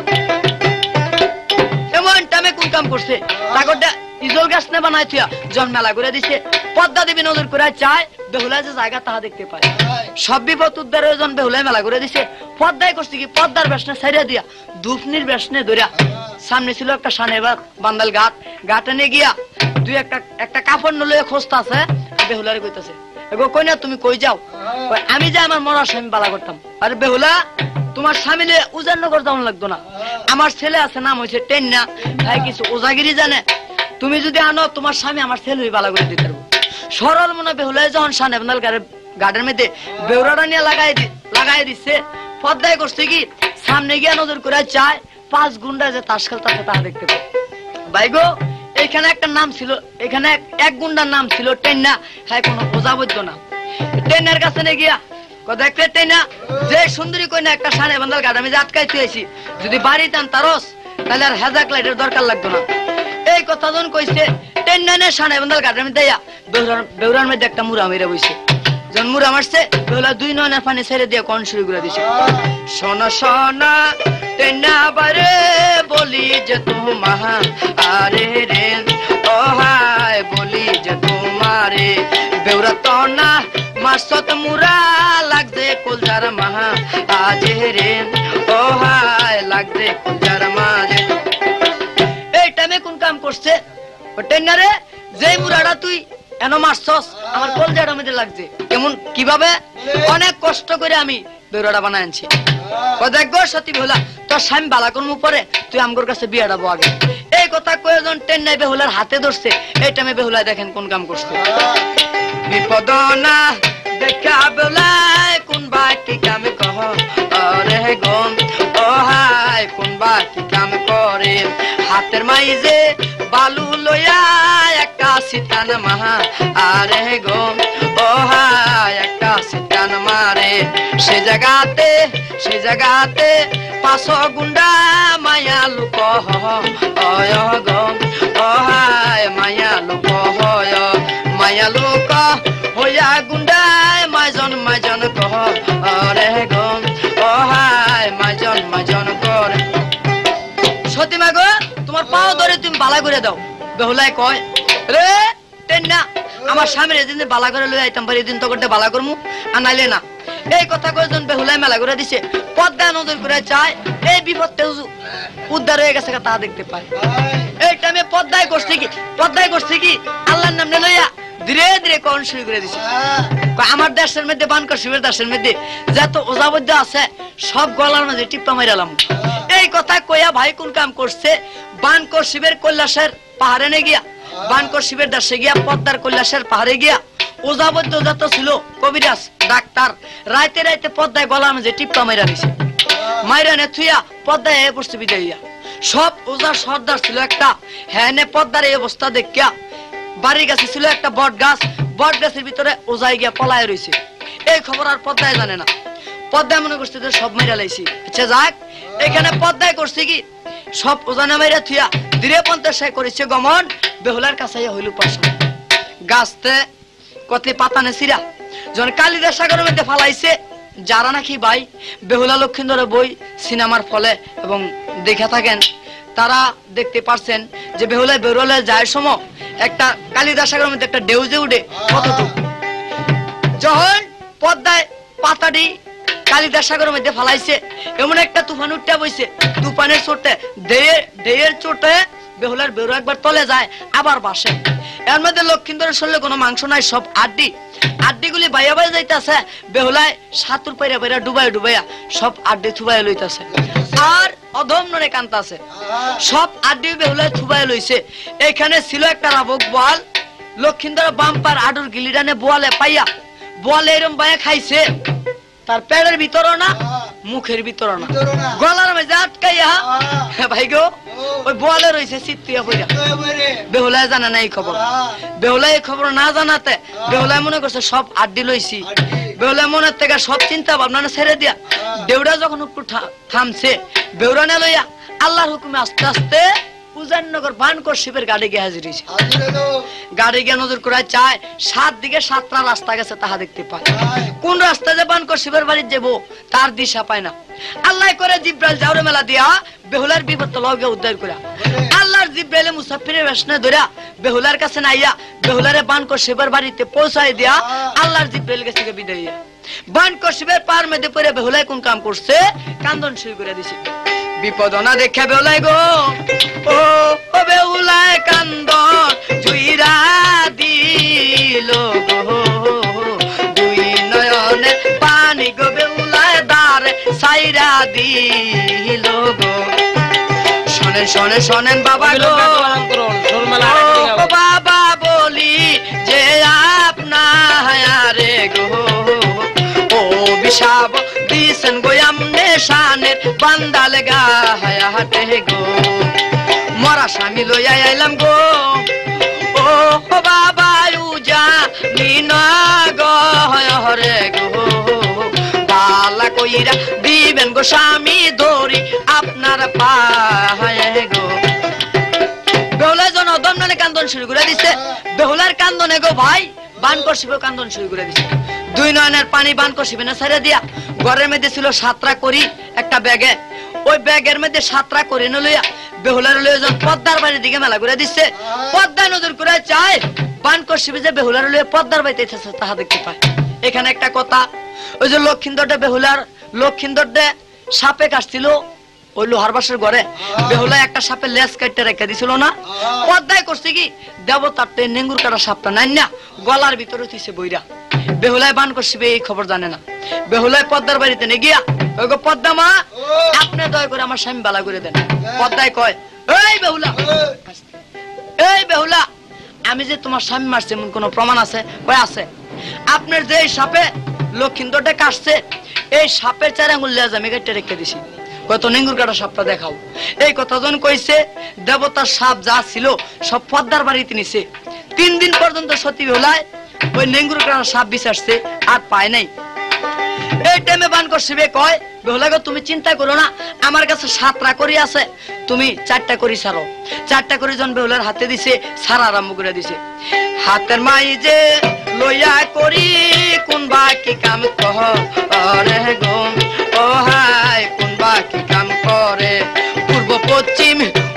এমন টাইমে কোন কাম করছে তাগরটা ইজল গাছ নে বানাই থিয়া জন মেলা করে দিছে পদ্মা দেবী নজর করে চায় বেহুলা যে জায়গা তাহা দেখতে পায় সব বিপদ উদ্ধারের জন বেহুলায় মেলা করে দিছে পদ্মায় করছে কি পদ্মার বেশনে ছাইড়া দিয়া দুফনির বেশনে ধরিয়া সামনে ছিল একটা সানে বান্দাল ঘাটে নিয়ে গিয়া দুই একটা কাপড় নলয়ে খোঁজতা আছে বেহুলারে কইতাছে এগো কই না তুমি কই যাও আমি যে আমার মরার স্বামী বালা করতাম আরে বেহুলা তোমার স্বামীরে উজাননগর যাওয়ান লাগতো না আমার ছেলে আছে নাম হইছে টেন্না ভাই কিছু ওজাগিরি জানে তুমি যদি আনো তোমার স্বামী আমার ছেলে বালা করে দিতে পারবো সরল মনে বেহুলায় যখন সানে বান্দাল গার্ডের মধ্যে বেউরাটা নিয়ে লাগাই দিচ্ছে পদ্মায় করছে কি সামনে গিয়ে নজর করে চায় 5 গুন্ডা যে তাস খেলতেছে তা দেখতে পায় ভাই গো এখানে একটা নাম ছিল এখানে এক গুন্ডার নাম ছিল টেন্না হ্যাঁ কোনো বোঝা বুঝতো না টেন্নার কাছে নিয়ে গিয়া দেখলে টেন্না যে সুন্দরী কই না একটা সানে বান্দাল গার্ড আমি যে আটকাই থুয়েছি যদি বাড়ি টান তারস তাহলে আর হেজাক লাইটের দরকার লাগতো না এই কথা যখন কইছে টেন্না নে সানে বান্দাল গার্ডের মধ্যে বেউরার মধ্যে একটা মুড়া মেরে বইছে যখন মুড়া মারছে বেহুলা 2 নয়নের পানি ছেড়ে দিয়ে কোন শুরু করে দিছে সোনা সোনা টেন্না বারে বলি যে তোমা আরে রে ও হায় বলি যে তোমারে বেউরা তো না মাসত মুরা লাগছে কুলজার মাহা আজে রে ও হায় লাগছে কুলজার মাঝে এই টাইমে কোন কাম করছে ও টেন্না রে যে মুরাটা তুই এনো মারছস আমার কলজাটার মধ্যে লাগছে কেমন কিভাবে অনেক কষ্ট করে আমি বেউরাটা বানাই আনছি দেখবো সত্যি বেহুলা তোর স্বামী বালা কর্ম পরে তুই আমগোর কাছে বিয়ে ডাবো আগে এই কথা কয়েকজন টেন্নাই বেহুলার হাতে ধরছে এই টাইমে বেহুলা দেখেন কোন কাম করছে বিপদ না দেখা বেহুলায় কোন বা কি কাম কহ আরে গম ও হায় কোন বা কি কাম করে হাতের মাইজে বালু লইয়া একটা সিটান মাহা আরে গম ও হায় একটা সিটান মারে সে জায়গাতে 5 গুন্ডা মায়া লুক হয় গম ও হায় মায়া লুক হয় মায়া লুক হইয়া গুন্ডায় মাইজন কহ আরে গম ও হায় মাইজন প্রতিমা গো তোমার পাও ধরে তুমি বালা করে দাও। বেহুলায় কয় রে তেন না আমার স্বামীর এদিন বালা করে লই আইতাম পারি, এদিন তো করতে বালা করমু আর নাইলে না। এই কথা কয়জন বেহুলায় মেলা করে দিছে। পদ্মা নজর করে চায় এই বিপদটা উদ্ধার হয়ে গেছে তা দেখতে পায়। এই টাইমে পদ্মায় করছে কি আল্লাহর নাম লইয়া ধীরে ধীরে কোন শুরু করে দিছে। আমার দেশের মধ্যে বানকর শিবের দেশের মধ্যে যত ওজাবদ্ধ আছে সব গলার মাঝে টিপা মাইরালাম। এই কথা কইয়া ভাই কোন কাম করছে, বানকর শিবের কৈলাসের পাহাড়ে নে গিয়া, বানকর শিবের দেশে গিয়া পদ্মার কৈলাসের পাহাড়ে গিয়া ওজাবদ্ধ যত ছিল কবিরাজ ডাক্তার রাইতে রাইতে পদ্মায় গলার মাঝে টিপা মাইরা দিছে। মাইরা নে থুইয়া পদ্মায় এ বসতে বিদাইয়া সব ওজার সর্দার ছিল একটা। হ্যাঁ নে পদ্মার এই অবস্থা দেখিয়া বাড়ি গাছে ছিল একটা বট গাছ, বট গাছের ভিতরে ওজাই গিয়া পলায় রয়েছে। এই খবর আর পদ্মায় জানে না। পদ্মায় মনে করছে সব মাইরা লাইছি। আচ্ছা যাক, এখানে পদ্মায় করছে কি সব ওজানে মাইরা থুইয়া ধীরে 50 করেছে গমন। বেহুলার কাছে হইল পাশা গাছতে কতলি পাতানে সিরা যখন কালিদাস সাগরের মধ্যে ফালাইছে। যারা নাকি ভাই বেহুলা লক্ষিন্দরের বই সিনেমার ফলে এবং দেখে থাকেন তারা দেখতে পারছেন যে বেহুলায় বেরোলে যায় সময় একটা কালিদাস সাগরের মধ্যে একটা ঢেউ যে উঠে কতটুকু। যখন পদ্মায় পাতাটি কালিদাস সাগরের মধ্যে ফালাইছে এমন একটা তুফান উঠতে বইছে। তুফানের চোটে ঢেউয়ের চোটে বেহুলার বেরো একবার তলে যায় আবার বাসে। এর মধ্যে লক্ষিন্দরের শরীরে কোনো মাংস নাই, সব আড্ডিগুলি বাইয়া বাইয়া যাইতেছে। বেহুলায় সাতুর পাইরা পাইরা ডুবাইয়া সব আড্ডি থুবাইয়া লইতেছে আর অধম নরে কান্তাছে। সব আড্ডি বেহুলায় থুবাইয়া লইছে। এখানে ছিল একটা রাবক বোয়াল। লক্ষিন্দর বাম্পার আডুর গিলিডানে বোয়ালে পাইয়া বোয়ালে এরম বাইয়া খাইছে। তার পেটের ভিতরও না মুখের ভিতরও না গলার মাঝে আটকাইয়া ভাই গো ওই বোয়ালে রয়েছে চিত্তিয়া পইরা। বেহুলায় জানে না এই খবর। বেহুলায় এই খবর না জানাতে বেহুলায় মনে করছে সব আড্ডি লইছি। বেহুলায় মনের থেকে সব চিন্তা ভাবনা ছেড়ে দিয়া দেউড়া যখন একটু থামছে বেউরা না লইয়া আল্লাহর হুকুমে আস্তে আস্তে উজাননগর বানকর শিবের গাড়ি গিয়ে হাজির হয়েছে। গাড়ি গিয়ে নজর করায় চায় 7 দিকে 7টা রাস্তা গেছে তাহা দেখতে পায়। কোন রাস্তা যে বানকর শিবের বাড়ি যাবো তার দিশা পায় না। আল্লাহ করে জিব্রাইল জাউরে মেলা দিয়া বেহুলার বিপদ লগে উদ্ধার করা। আল্লাহর জিব্রাইলে মুসাফিরের বেশনে ধরা বেহুলার কাছে নাইয়া বেহুলারে বানকর শিবের বাড়িতে পৌঁছায় দিয়া আল্লাহর জিব্রাইল কাছে বিদায় দিয়া বানকর শিবের পার মধ্যে পড়ে বেহুলায় কোন কাম করছে কান্দন শুরু করে দিছে। বিপদ না দেখে বেহুলাই গো ও বেহুলায় কান্দন জুইরা দিল গো, দুই নয়নে পানি গো বেহুলায় দারে সাইরা দিল গো। শোনেন বাবা গো ও বাবা বলি যে আপনারে গো ও বিষাব দিছেন গো আমনে শানের বান্দালে গায়া হাতে গো। মরা স্বামী লইয়া আইলাম গো ও বাবা উজা মিনা গো হরে গো বালা কইরা দিবেন গো স্বামী দড়ি আপনার পায়ে গো। বেহুলা জন দমনালে কান্দন শুরু করে দিছে। বেহুলার কান্দনে গো ভাই বানকর শিব কান্দন শুরু করে দিছে। দুই নয়নের পানি বানকর শিবে না ছেড়ে দিয়া ঘরের মধ্যে ছিল 7টা করি একটা ব্যাগে। ওই ব্যাগের মধ্যে 7টা করি লইয়া বেহুলার লইয়া যখন পদ্মার বাড়ির দিকে মেলা করে দিচ্ছে। পদ্মা নজর করে চায় বানকর শিবে যে বেহুলার লইয়া পদ্মার বাড়িতে তাহা দেখতে পায়। এখানে একটা কথা, ওই যে লক্ষিন্দরটা সাপে কাটছিল ওই লোহার বাসের ঘরে বেহুলায় একটা সাপের লেজ কাটতে রেখে দিছিল না। পদ্মায় করছে কি দেবতার নেঙ্গুর কাটা সাপটা নাই না গলার ভিতরে দিছে বইরা। বেহুলায় বানকর শিবে এই খবর জানে না। বেহুলায় পদ্মার বাড়িতে নে গিয়া ওই গো পদ্মা মা আপনি দয়া করে আমার স্বামী বালা করে দেন। পদ্মায় কয় এই বেহুলা আমি যে তোমার স্বামী মারছে এমন কোন প্রমাণ আছে? কয় আছে। আপনার যে সাপে লক্ষিন্দরটা কাটছে এই সাপের 4 আঙ্গুল লেজ আমি কেটে রেখে দিছি। কত নেঙ্গুর কাটা সাপটা দেখাও। এই কথা যখন কইছে দেবতার সাপ যা ছিল সব পদ্মার বাড়িতে নিছে। 3 দিন পর্যন্ত সতী বেহুলায় ওই নেঙ্গুর কাটা সাপ বিচারছে আর পায় নাই। এই টাইমে বানকর শিবে কয় বেহুলা গো তুমি চিন্তা করো না, আমার কাছে 7টা করি আছে, তুমি 4টা করি ছাড়ো। 4টা করি যখন বেহুলার হাতে দিছে সারা আরম্ভ করে দিছে। হাতের মাই যে লইয়া করি কোন বাকি কাম করে গো ও হায় কোন বাকি কাম করে পূর্ব পশ্চিম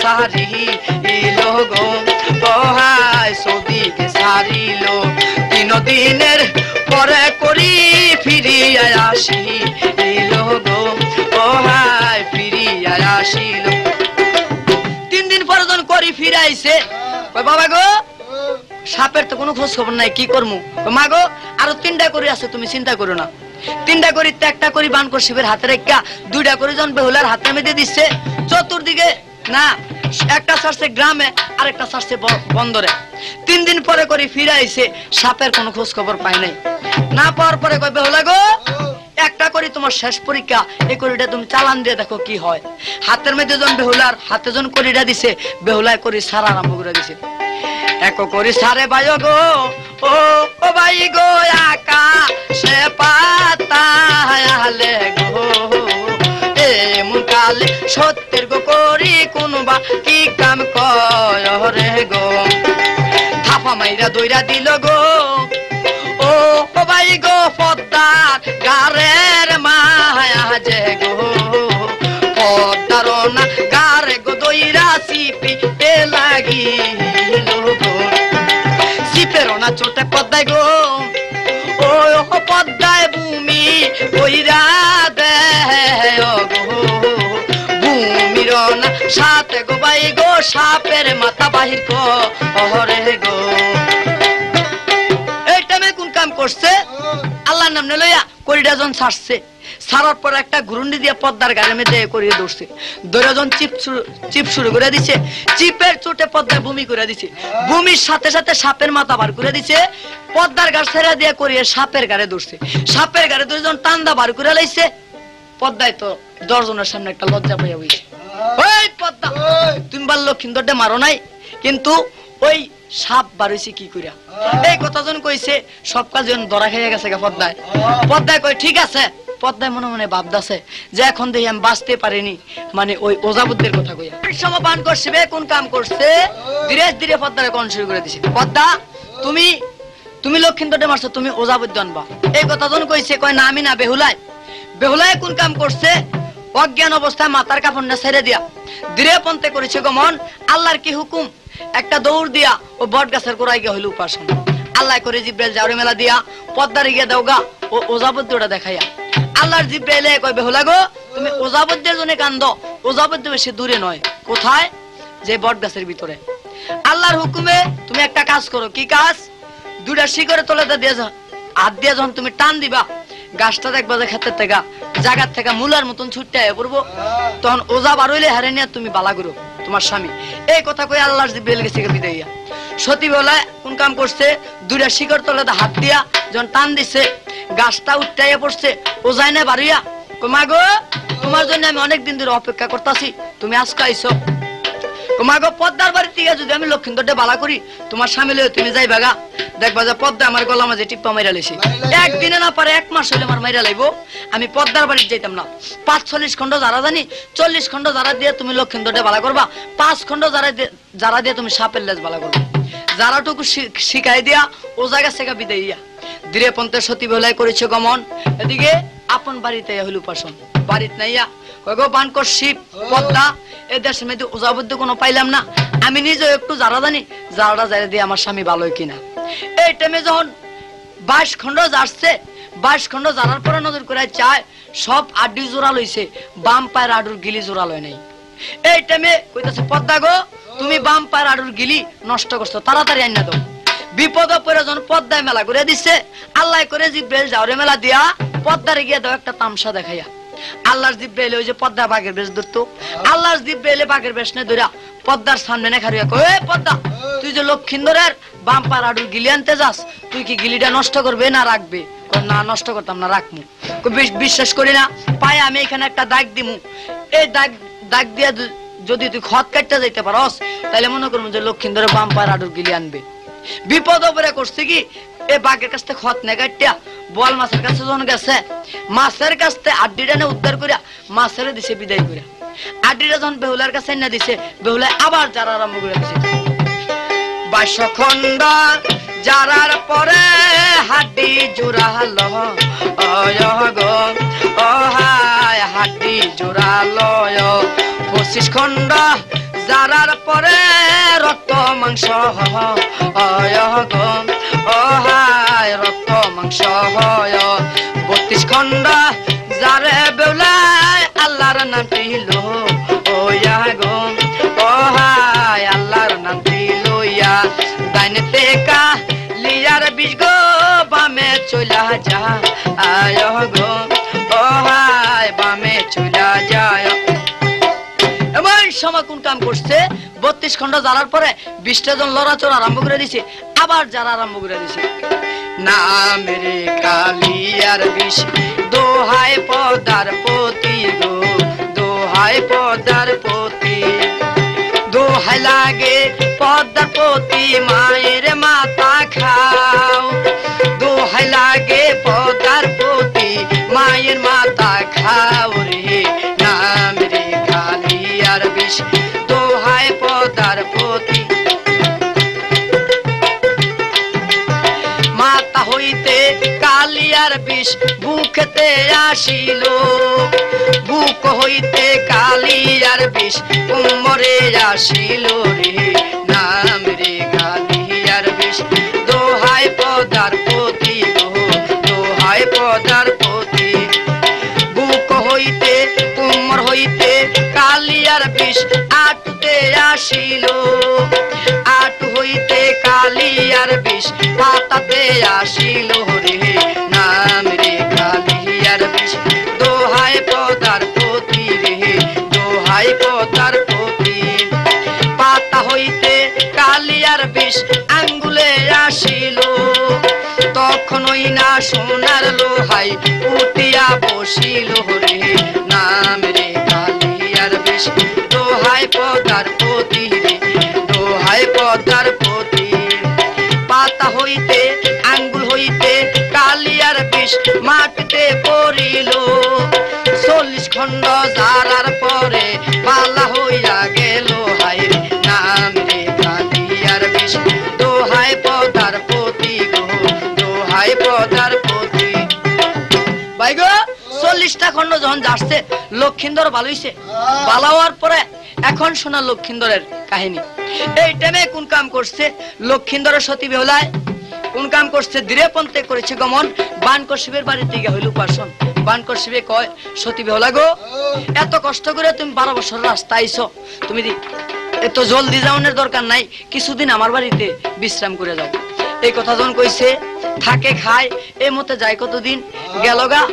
সারি ইলো গো ওহায় সৌদিকে সারিল 3 দিনের পরে করি ফিরিয়া আসি ইলো গো ওহায় ফিরিয়া আসিল 3 দিন পরে যখন করি ফিরে আইছে কই বাবা গো সাপের তো কোনো খোঁজ খবর নাই কি করমু মা গো আরো 3টা করি আছে তুমি চিন্তা করো না 3টা করি একটা করি বানকর শিবের হাতে রেখা 2টা করি যখন বেহুলার হাতে মেদে দিচ্ছে চতুর্দিকে না একটা ছাড়ছে গ্রামে আরেকটা ছাড়ছে বন্দরে 3 দিন পরে করি ফিরে আইছে সাপের কোনো খোঁজ খবর পাই নাই না পাওয়ার পরে কই বেহুলা গো একটা করি তোমার শেষ পরীক্ষা এই করিটা তুমি চালান দিয়ে দেখো কি হয় হাতের মধ্যে যখন বেহুলার হাতে যখন করিটা দিছে বেহুলায় করি সারা আরম্ভ করে দিছে এক করি সারে ভাই গো ও ভাই গো আকাশে পাতালে গো এমন কালে সত্যের গো করি কোনবা কি কাম করে গো থাপা মাইরা দইরা দিল গো ও ভাই গো পদ্মার গারের মায়া যে গো পদ্মার না গারে গো দইরা চিপিতে লাগিল গো চিপের না চোটে পদ্মায় গো ও পদ্মায় ভূমি কইরা দে গো ভূমির না সাথে গো ভাই গো সাপের মাথা বাহির করে গো করছে আল্লাহর নাম লইয়া করিডা জন ছাড়ছে ছাড়ার পর একটা ঘুরুন্ডি দিয়ে পদ্মার গাড়ির মধ্যে করিয়ে দৌড়ছে দৌড়াজন চিপ শুরু করে দিছে চিপের চোটে পদ্মায় ভূমি করে দিছে ভূমির সাথে সাথে সাপের মাথা বার করে দিছে পদ্মার গাছ ছেড়ে দিয়ে করিয়ে সাপের গাড়ে দৌড়ছে সাপের গাড়ে দুইজন টান্দা বার করে লাইছে পদ্মায় তো 10 জনের সামনে একটা লজ্জা পাইয়া হইছে ওই পদ্মা তুমি বল লক্ষিন্দরটা মারো নাই কিন্তু ওই সাপ বাড়িছে কি কইরা এই কথা জন কইছে সব কাজ জন ধরা খেয়ে গেছে পদ্মায় পদ্মায় কই ঠিক আছে পদ্মায় মনে মনে ভাবদাছে যে এখন দেখি আমি বাঁচতে পারিনি মানে ওই ওজাবুদ্দের কথা কইয়া সমাপান করছে কোন কাম করছে ধীরে ধীরে পদ্মারে কোন শুরু করে দিছে পদ্মা তুমি লক্ষিন্দরটা মারছো তুমি ওজাবুদ্দ আনবা এই কথা জন কইছে কয় না আমি না বেহুলায় কোন কাম করছে অজ্ঞান অবস্থায় মাথার কাপড় না ছেড়ে দিয়া ধীরে পন্থে করেছে গমন আল্লাহর কি হুকুম একটা দৌড় দিয়া ও বট গাছের গোড়ায় গিয়ে হইল উপাসনা আল্লাহ করে জিব্রাইল জাউরে মেলা দিয়া পদ্মারে গিয়ে দাওগা ও ওজাবুদ্দটা দেখাইয়া আল্লাহর জিব্রাইলে কই বেহুলা গো তুমি ওজাবুদ্দের জন্য কান্দো ওজাবুদ্দ বেশি দূরে নয় কোথায় যে বট গাছের ভিতরে আল্লাহর হুকুমে তুমি একটা কাজ করো কি কাজ 2টা শিকড়ে তলাতে দিয়ে হাত দিয়ে যখন তুমি টান দিবা গাছটা দেখবা যে ক্ষেতের থেকে জায়গার থেকে মূলার মতন ছুটতে আয় পড়বো তখন ওজা বার হইলে হারে নিয়ে তুমি বালা করো তোমার স্বামী এই কথা কই আল্লাহর জিব্রাইল গেছে বিদাইয়া সতী বেলায় কোন কাম করছে 2টা শিকড় তলাতে হাত দিয়া যখন টান দিছে গাছটা উঠতে পড়ছে ওজাই না বাড়িয়া কই মা গো তোমার জন্য আমি অনেক দিন ধরে অপেক্ষা করতেছি তুমি আজকে আইছো মা গো পদ্মার বাড়ি থেকে যদি আমি লক্ষিন্দরটা বালা করি তোমার স্বামী লয়ে তুমি যাইবা গা দেখবা যে পদ্মা আমার গলা মাঝে টিপ্পা মাইরা লইছে একদিনে না পারে 1 মাস হইলে আমার মাইরা লাইবো আমি পদ্মার বাড়ি যাইতাম না 45 খন্ড যারা জানি 40 খন্ড যারা দিয়ে তুমি লক্ষিন্দরটা বালা করবা 5 খন্ড যারা দিয়ে তুমি সাপের লেজ বালা করবা যারাটুকু শিখাই দিয়া ও জায়গা থেকে বিদাইয়া ধীরে পন্থে সতী বেলায় করেছে গমন এদিকে আপন বাড়িতে হইল উপাসন বাড়িতে নাইয়া কই গো বানকর শিব পদ্মা এ দেশের মধ্যে ওজাবুদ্দ কোনো পাইলাম না আমি নিজে একটু যারা জানি যারা যারা দিয়ে আমার স্বামী ভালো কিনা এই টাইমে যখন 22 খন্ড যাচ্ছে 22 খন্ড জানার পরে নজর করে চায় সব আড্ডি জোড়া লইছে বাম পায়ের আডুর গিলি জোড়া লয় নাই এই টাইমে কইতাছে পদ্মা গো তুমি বাম পায়ের আডুর গিলি নষ্ট করছো তাড়াতাড়ি আইনা দাও বিপদ পরে যখন পদ্মায় মেলা করে দিচ্ছে আল্লাহ করে জিব্রাইল জাউরে মেলা দিয়া পদ্মারে গিয়ে দাও একটা তামসা দেখাইয়া আল্লাহর জিব্রাইল ওই যে পদ্মা বাঘের বেশ ধরতো আল্লাহর জিব্রাইলে বাঘের বেশ নে ধরা পদ্মার সামনে না খারিয়া কই এ পদ্মা তুই যে লক্ষিন্দরের বাম পায়ের আডুর গিলি আনতে যাস তুই কি গিলিটা নষ্ট করবে না রাখবে না নষ্ট করতাম না রাখমু বিশ্বাস করি না পায়ে আমি এখানে একটা দাগ দিমু এই দাগ দিয়া যদি তুই খত কাটতে যাইতে পারস তাহলে মনে করবো যে লক্ষিন্দরের বাম পায়ের আডুর গিলি আনবে বিপদ পরে করছে কি এ বাঘের কাছ থেকে খত নে কাটিয়া বল মাছের কাছে যখন গেছে মাছের কাছ থেকে আড্ডিটা নে উদ্ধার করিয়া মাছের দিছে বিদায় করিয়া আড্ডিটা যখন বেহুলার কাছে না দিছে বেহুলায় আবার যারা আরম্ভ করে দিছে 22 খন্ড যারার পরে হাড্ডি জোড়ালো গো ও হায় হাড্ডি জোড়ালো 25 খন্ড যারার পরে রক্ত মাংস হয় গো অহায় রক্ত মাংস হয় 32 খণ্ড যারে বেউলায় আল্লাহর নামটি লইয়া গো অহায় আল্লাহর নামটি লইয়া ডাইনেতে কালিয়ার বিষ গো বামে চলা যা আয় গো অহায় বামে চলা যায়। এমন সময় কোন কাম করছে 32 খণ্ড জ্বালার পরে 20টা জন লড়াচড়া আরম্ভ করে দিছে, আবার যারা আরম্ভ করে দিছে না মেরে কালিয়ার বিষ দোহাই পদার পতি গো দোহাই পদার পতি দোহাই লাগে পদার পতি মায়ের মাথা খাও দোহাই লাগে পদার পতি মায়ের মাথা খাও রে নাম রে কালিয়ার বিষ দোহাই পদার পতি মাথা হইতে কালিয়ার বিষ বুকেতে আসিল বুক হইতে কালিয়ার বিষ কোমরে আসিল রে নাম রে কালিয়ার বিষ দোহাই পদার পতি গো দোহাই পদার পতি বুক হইতে কোমর হইতে কালিয়ার বিষ আটতে আসিল আট হইতে কালিয়ার বিষ পাতাতে আসিল রে নাম রে কালিয়ার বিষ দোহাই পদার পতি রে দোহাই পদার পতি পাতা হইতে কালিয়ার বিষ আঙ্গুলে আসিল তখনই না সোনার লোহাই উঠিয়া বসিল রে নাম রে কালিয়ার বিষ দোহাই পদার পতি রে দোহাই পদার পতি পাতা হইতে আঙ্গুল হইতে কালিয়ার বিষ মাটিতে পড়িল 40 খণ্ড জারার পরে পালা হইয়া গেল হাই রে নাম রে কালিয়ার বিষ দোহাই পদার পতি গো দোহাই পদার পতি ভাই গো 40টা খণ্ড যখন যাচ্ছে লক্ষিন্দর ভালো হইছে ভালো হওয়ার পরে এখন শোনা লক্ষিন্দরের কাহিনী। এই টাইমে কোন কাম করছে লক্ষিন্দরের সতী বেহুলায় কোন কাম করছে ধীরে পন্থে করেছে গমন বানকর শিবের বাড়িতে গিয়ে হইল উপাসন। বানকর শিবে কয় সতী বেহুলা গো এত কষ্ট করে তুমি 12 বছর রাস্তা আইছো তুমি এত জলদি যাওয়ার দরকার নাই কিছুদিন আমার বাড়িতে বিশ্রাম করে যাও। এই কথা যখন কইছে থাকে খায় এই মতে যায় কতদিন গেল গা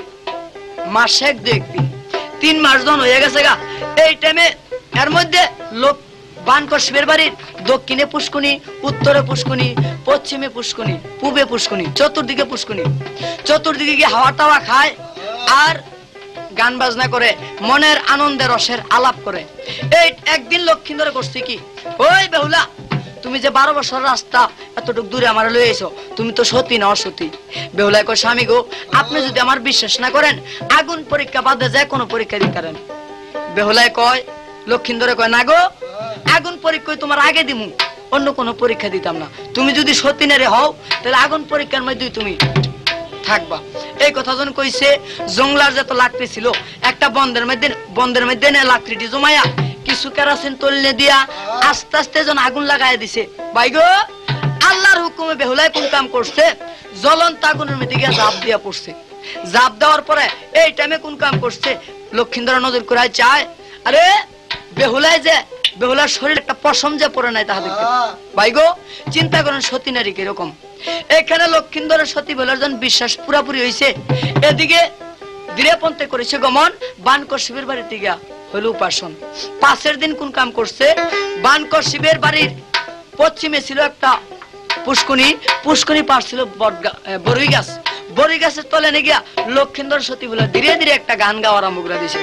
মাসে 2 দিন 3 মাস যখন হয়ে গেছে গা। এই টাইমে এর মধ্যে লোক বানকর শিবের বাড়ির দক্ষিণে পুষ্কুনি উত্তরে পুষ্কুনি পশ্চিমে পুষ্কুনি পূবে পুষ্কুনি চতুর্দিকে পুষ্কুনি চতুর্দিকে গিয়ে হাওয়া টাওয়া খায় আর গান বাজনা করে মনের আনন্দের রসের আলাপ করে। এই একদিন লক্ষিন্দরে করছে কি ওই বেহুলা তুমি যে 12 বছর রাস্তা এতটুক দূরে আমার লয়ে আইছো তুমি তো সতী না অসতী। বেহুলা কয় স্বামী গো আপনি যদি আমার বিশ্বাস না করেন আগুন পরীক্ষা বাদে যায় কোনো পরীক্ষা দিতে পারেন। বেহুলায় কয় লক্ষিন্দরে কয় না গো আগুন পরীক্ষা তোমার আগে দিমু অন্য কোনো পরীক্ষা দিতাম না তুমি যদি সতী নারী হও তাহলে আগুন পরীক্ষার মধ্যে তুমি থাকবা। এই কথা যখন কইছে জংলার যত লাকড়ি ছিল একটা বন্ধের মধ্যে নে লাকড়িটি জমায়া কিছু কেরাসিন তললে দিয়া আস্তে আস্তে যখন আগুন লাগাই দিছে ভাই গো আল্লাহর হুকুমে বেহুলায় কোন কাম করছে জ্বলন্ত আগুনের মধ্যে গিয়া জাপ দিয়া পড়ছে। জাপ দেওয়ার পরে এই টাইমে কোন কাম করছে লক্ষিন্দর নজর করায় চায় আরে বেহুলায় যে বেহুলার শরীর একটা পশম যে পড়ে নাই তাহা দেখতে ভাই গো চিন্তা করেন সতী নারী কিরকম। এখানে লক্ষিন্দরের সতী বেহুলার জন বিশ্বাস পুরাপুরি হইছে। এদিকে ধীরে পন্থে করেছে গমন বানকর শিবের বাড়িতে গিয়া হইল উপাসন। 5 দিন কোন কাম করছে বানকর শিবের বাড়ির পশ্চিমে ছিল একটা পুষ্কুনি পুষ্কুনি পার ছিল বড়ই গাছ বড়ই গাছের তলে নিয়ে গিয়া লক্ষিন্দর সতী বেহুলা ধীরে ধীরে একটা গান গাওয়া আরম্ভ করে দিয়েছে।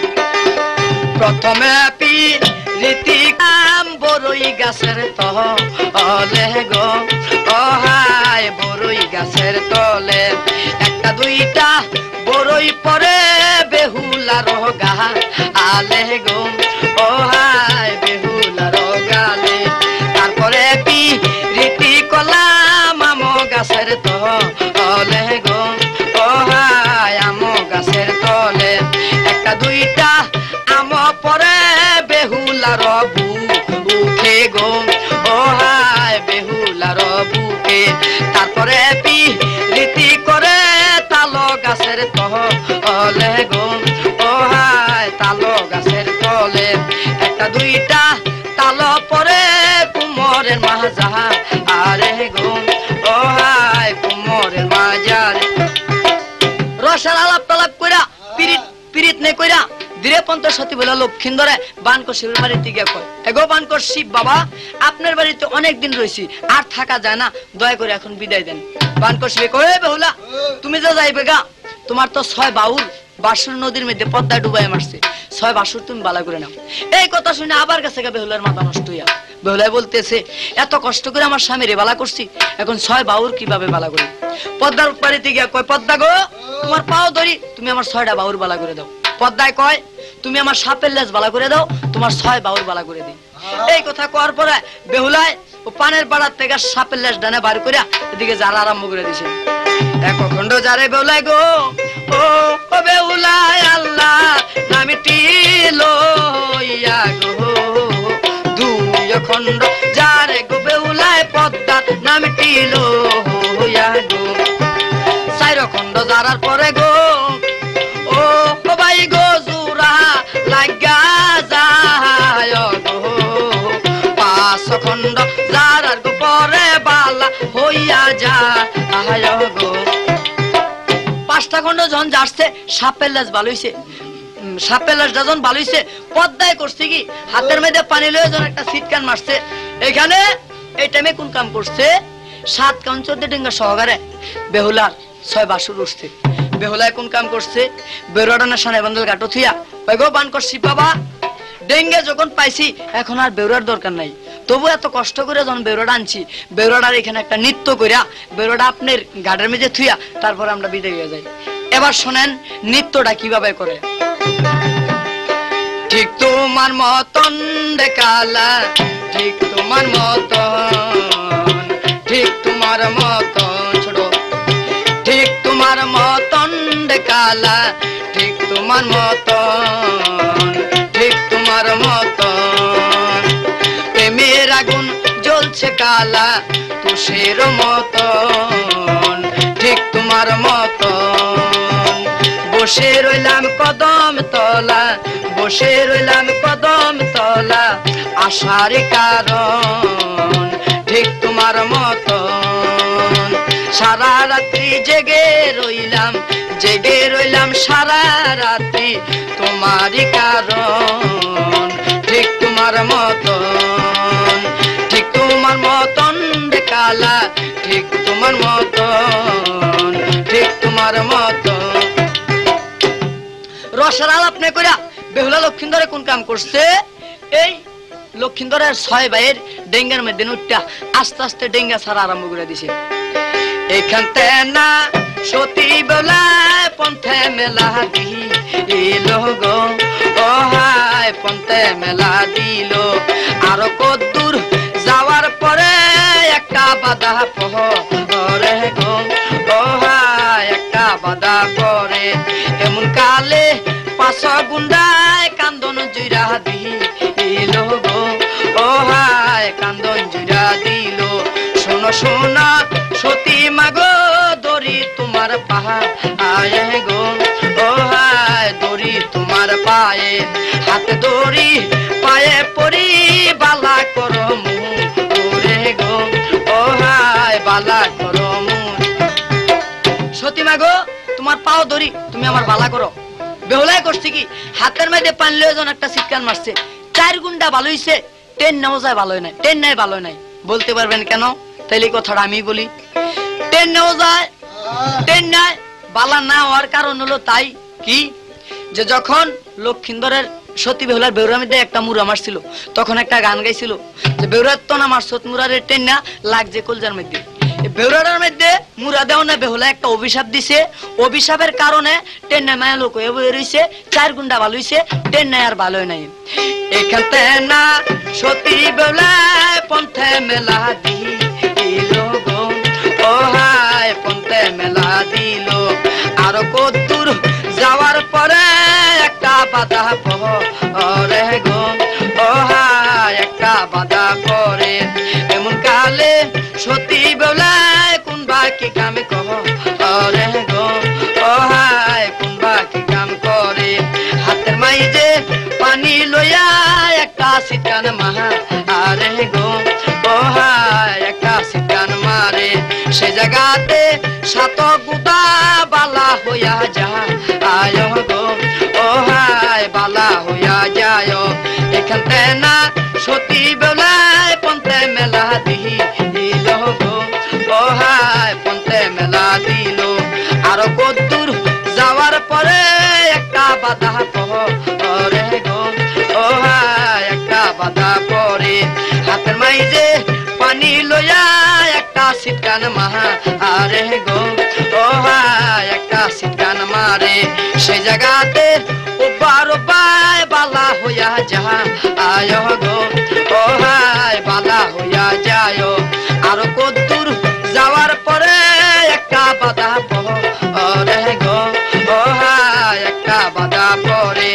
প্রথমে রীতি কাম বড়ই গাছের তলে গো অহায় বড়ই গাছের তলে একটা দুইটা বড়ই পরে বেহুলার গা আলে গো অহায় বেহুলার গালে তারপরে কি রীতি কলাম আম গাছের তলে গো অহায় আম গাছের তলে একটা দুইটা আম পরে বেহুলার গো ও হায় বেহুলার বুকে তারপরে রীতি করে তালো গাছের তলে গো ও হায় তালো গাছের তলে একটা দুইটা তালো পরে কুমোরের মাজা আরে গো ও হায় কুমোরের মাজারে রসার আলাপ টালাপ কইরা পিরিত নে কইরা ধীরে পন্থ সতী বলে লক্ষিন্দরে বানকর শিবের বাড়ির দিকে কয় এগো বানকর শিব বাবা আপনার বাড়িতে অনেকদিন রয়েছি আর থাকা যায় না দয়া করে এখন বিদায় দেন বানকর শিবে কয় বেহুলা তুমি যে যাইবে গা তোমার তো 6 বাউল বাসুর নদীর মধ্যে পদ্মা ডুবাই মারছে 6 বাসুর তুমি বালা করে নাও এই কথা শুনে আবার কাছে বেহুলার মাথা নষ্ট হইয়া বেহুলা বলতেছে এত কষ্ট করে আমার স্বামীরে বালা করছি এখন 6 বাউর কিভাবে বালা করি পদ্মার বাড়িতে গিয়া কয় পদ্মা গো তোমার পাও ধরি তুমি আমার 6টা বাউর বালা করে দাও পদ্মায় কয় তুমি আমার সাপের লেজ বালা করে দাও তোমার 6 বাউর বালা করে দিই এই কথা কওয়ার পরে বেহুলায় ও পানের বাড়ার থেকে সাপের লেজ ডানে বার করে এদিকে যারা আরম্ভ করে দিছে এক খন্ড যারে বেহুলায় গো ও বেহুলায় আল্লাহ নামটি লইয়া গো দুই খন্ড যারে গো বেহুলায় পদ্মা নামটি লইয়া গো 4 খন্ড যারার পরে গো ও ভাই গো জুরা লাগা যায় গো 5 খন্ড যারার গো পরে বালা হইয়া যায় গো 5টা খন্ড যখন যাচ্ছে সাপের লেজ ভালো হইছে সাপের লেজ যখন ভালো হইছে পদ্মায় করছে কি হাতের মধ্যে পানি লয়ে যখন একটা সিটকান মারছে এখানে এই টাইমে কোন কাম করছে 7 কাউন 14 ডিঙ্গা সহকারে বেহুলার 6 বাসুর উঠছে বেহুলায় কোন কাম করছে বেরোডানা সানে বান্দল গাটো থিয়া ওই গো বানকর শিব বাবা ডেঙ্গে যখন পাইছি এখন আর বেরোর দরকার নাই তবু এত কষ্ট করে যখন বেরোডা আনছি বেরোডার এখানে একটা নৃত্য কইরা বেরোডা আপনার গাড়ির মেঝে থুইয়া তারপর আমরা বিদায় হয়ে যাই এবার শোনেন নৃত্যটা কিভাবে করে ঠিক তোমার মতন দেখালা ঠিক তোমার মতন ঠিক তোমার মতন ছোট ঠিক তোমার মতন দেখালা ঠিক তোমার মতন ঠিক তোমার মতন প্রেমের আগুন জ্বলছে কালা তুষের মতন ঠিক তোমার মতন বসে রইলাম কদম তলা বসে রইলাম কদম তলা আশার কারণ ঠিক তোমার মতন সারা রাত্রি জেগে রইলাম সারা রাত্রি তোমারই কারণ ঠিক তোমার মতন ঠিক তোমার মতন দেখালা ঠিক তোমার মতন ঠিক তোমার মতন রসার আলাপ নে কইরা বেহুলা লক্ষিন্দরে কোন কাম করছে এই লক্ষিন্দরের 6 ভাইয়ের ডেঙ্গার মধ্যে নুটটা আস্তে আস্তে ডেঙ্গা ছাড়া আরম্ভ করে দিছে এখানতে না সতী বেলায় পন্থে মেলা দিল গো ও হায় পন্থে মেলা দিল আরো কদ্দূর যাওয়ার পরে একটা বাধা পরে গো ও হায় একটা বাধা পরে এমন কালে 5 গুন্ডায় কান্দন জুইরা দিল গো ও হায় কান্দন জুইরা দিল শোনো শোনা সতী মাগো দড়ি তোমার পায়ে গো ও হায় দড়ি তোমার পায়ে হাতে দড়ি পায়ে পরি বালা করো মুরে গো ও হায় বালা করো সতী মাগো তোমার পাও দড়ি তুমি আমার বালা করো বেহুলায় করছে কি হাতের মধ্যে পানি লয়ে যখন একটা সিটকান মারছে 4 গুন্ডা ভালো হইছে 10 নাও যায় ভালো নাই 10 নাই ভালো নাই বলতে পারবেন কেন তাইলে কথাটা আমি বলি 10 নাও যায় 10 নাই বালা না হওয়ার কারণ হলো তাই কি যে যখন লক্ষিন্দরের সতী বেহুলার বেউরার মধ্যে একটা মুরা মারছিল তখন একটা গান গাইছিল যে বেউরার তো না মারছত মুরারে টেন্না লাগছে কলজার মধ্যে বেউরার মধ্যে মুরা দেও না বেহুলা একটা অভিশাপ দিছে অভিশাপের কারণে টেন্না মায়া লোক হয়ে বয়ে রইছে 4 গুন্ডা ভালো হইছে টেন্না আর ভালো নাই এখানতে না সতী বেহুলা পন্থে মেলা দিল গো ও হায় পন্থে মেলা দিল আর কদ্দূর যাওয়ার পরে একটা বাধা পরে গো ও হায় একটা বাধা জায়গাতে সাত গুদা বালা হইয়া যায় গো ও হায় বালা হইয়া যায় এখানতে না সতী বেলায় পন্থে মেলা দিল গো ও হায় পন্থে মেলা দিল আর কদ্দুর যাওয়ার পরে একটা বাধা পরে গো ও হায় একটা বাধা পরে হাতের মাইজে পানি লইয়া একটা সিটকান মাহা আরে গো ও হায় একটা সিটকান মারে সে জায়গাতে ওবার বাই বালা হইয়া যায় গো ও হায় বালা হইয়া যায় আর কদ্দুর যাওয়ার পরে একটা বাধা পরে গো ও হায় একটা বাধা পরে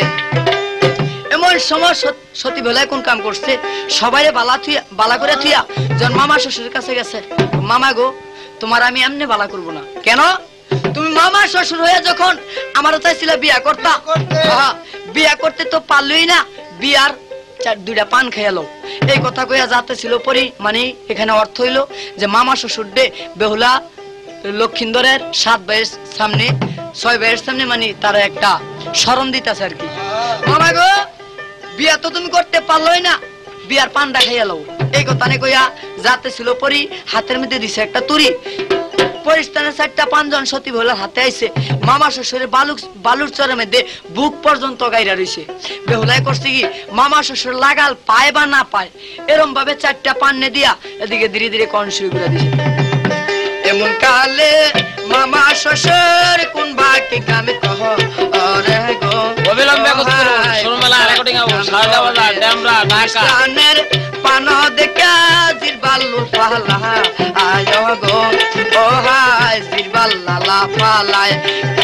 এমন সময় সতী বেলায় কোন কাম করছে সবাই বালা করে থুইয়া যখন মামা শ্বশুরের কাছে গেছে মামা গো তোমার আমি এমনি বালা করব না কেন তুমি মামা শ্বশুর হয়ে যখন আমার চাইছিল বিয়া করতা বিয়া করতে তো পারলই না বিয়ার দুইটা পান খাইয়ালো এই কথা কইয়া যাতে ছিল পরি মানে এখানে অর্থ হইলো যে মামা শ্বশুর ডে বেহুলা লক্ষিন্দরের 7 ভাইয়ের সামনে 6 ভাইয়ের সামনে মানে তারা একটা স্মরণ দিতেছে আর কি মামা গো বিয়া তো তুমি করতে পারলই না বিয়ার পান্ডা খাইয়ালো এই কথা নে কইয়া যাতে ছিল পরি হাতের মধ্যে দিছে একটা তুরি পরিস্থানে 4টা 5 জন সতী বেহুলার হাতে আইছে মামা শ্বশুরের বালুর চরের মধ্যে বুক পর্যন্ত গাইরা রইছে বেহুলায় করছে কি মামা শ্বশুর লাগাল পায় বা না পায় এরকম ভাবে 4টা পান্নে দিয়া এদিকে ধীরে ধীরে কন শুরু করে দিছে এমন কালে মামা শ্বশুর কোন বাকি কামে কহ আরে গো অবিলম্বে সরমেলা রেকর্ডিং আবো সারদা বাজার ডেমরা ঢাকা কানের পান দেখা জিরবালু ফালা আয় গো ও হায় জিরবাল লালা ফালায়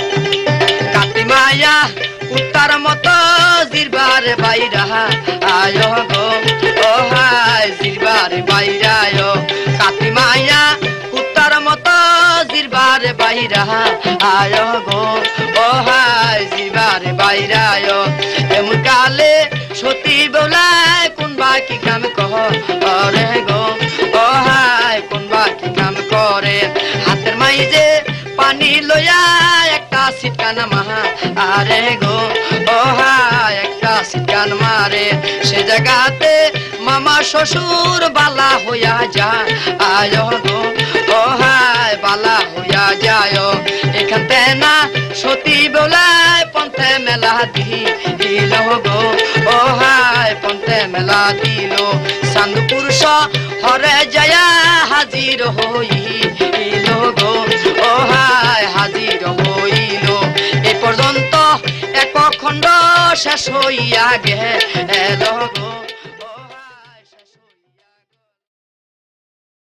কাতি মায়া উত্তর মতো জিরবার বাইরা আয় গো ও হায় জিরবার বাইরায় কাতি মায়া উত্তর মতো জিরবার বাইরা আয় গো ও হায় জিরবার বাইরায় এমন কালে সতী বেহুলায় কোন বাকি কাম কহ আরে গো ও হায় কোন বাকি কাম করে হাতের মাইজে পানি লইয়া একটা সিটকান মাহা আরে গো ও হায় একটা সিটকান মারে সে জায়গাতে মামা শ্বশুর বালা হইয়া যায় গো ও হায় বালা হইয়া যায় এখানতে না সতী বেহুলায় পন্থে মেলা দিল গো ও হায় পন্থে মেলা দিল চান্দপুর হরে জয়া হাজির হইল গো ও হায় হাজির হইল এ পর্যন্ত এক খণ্ড শেষ হইয়া গেল গো।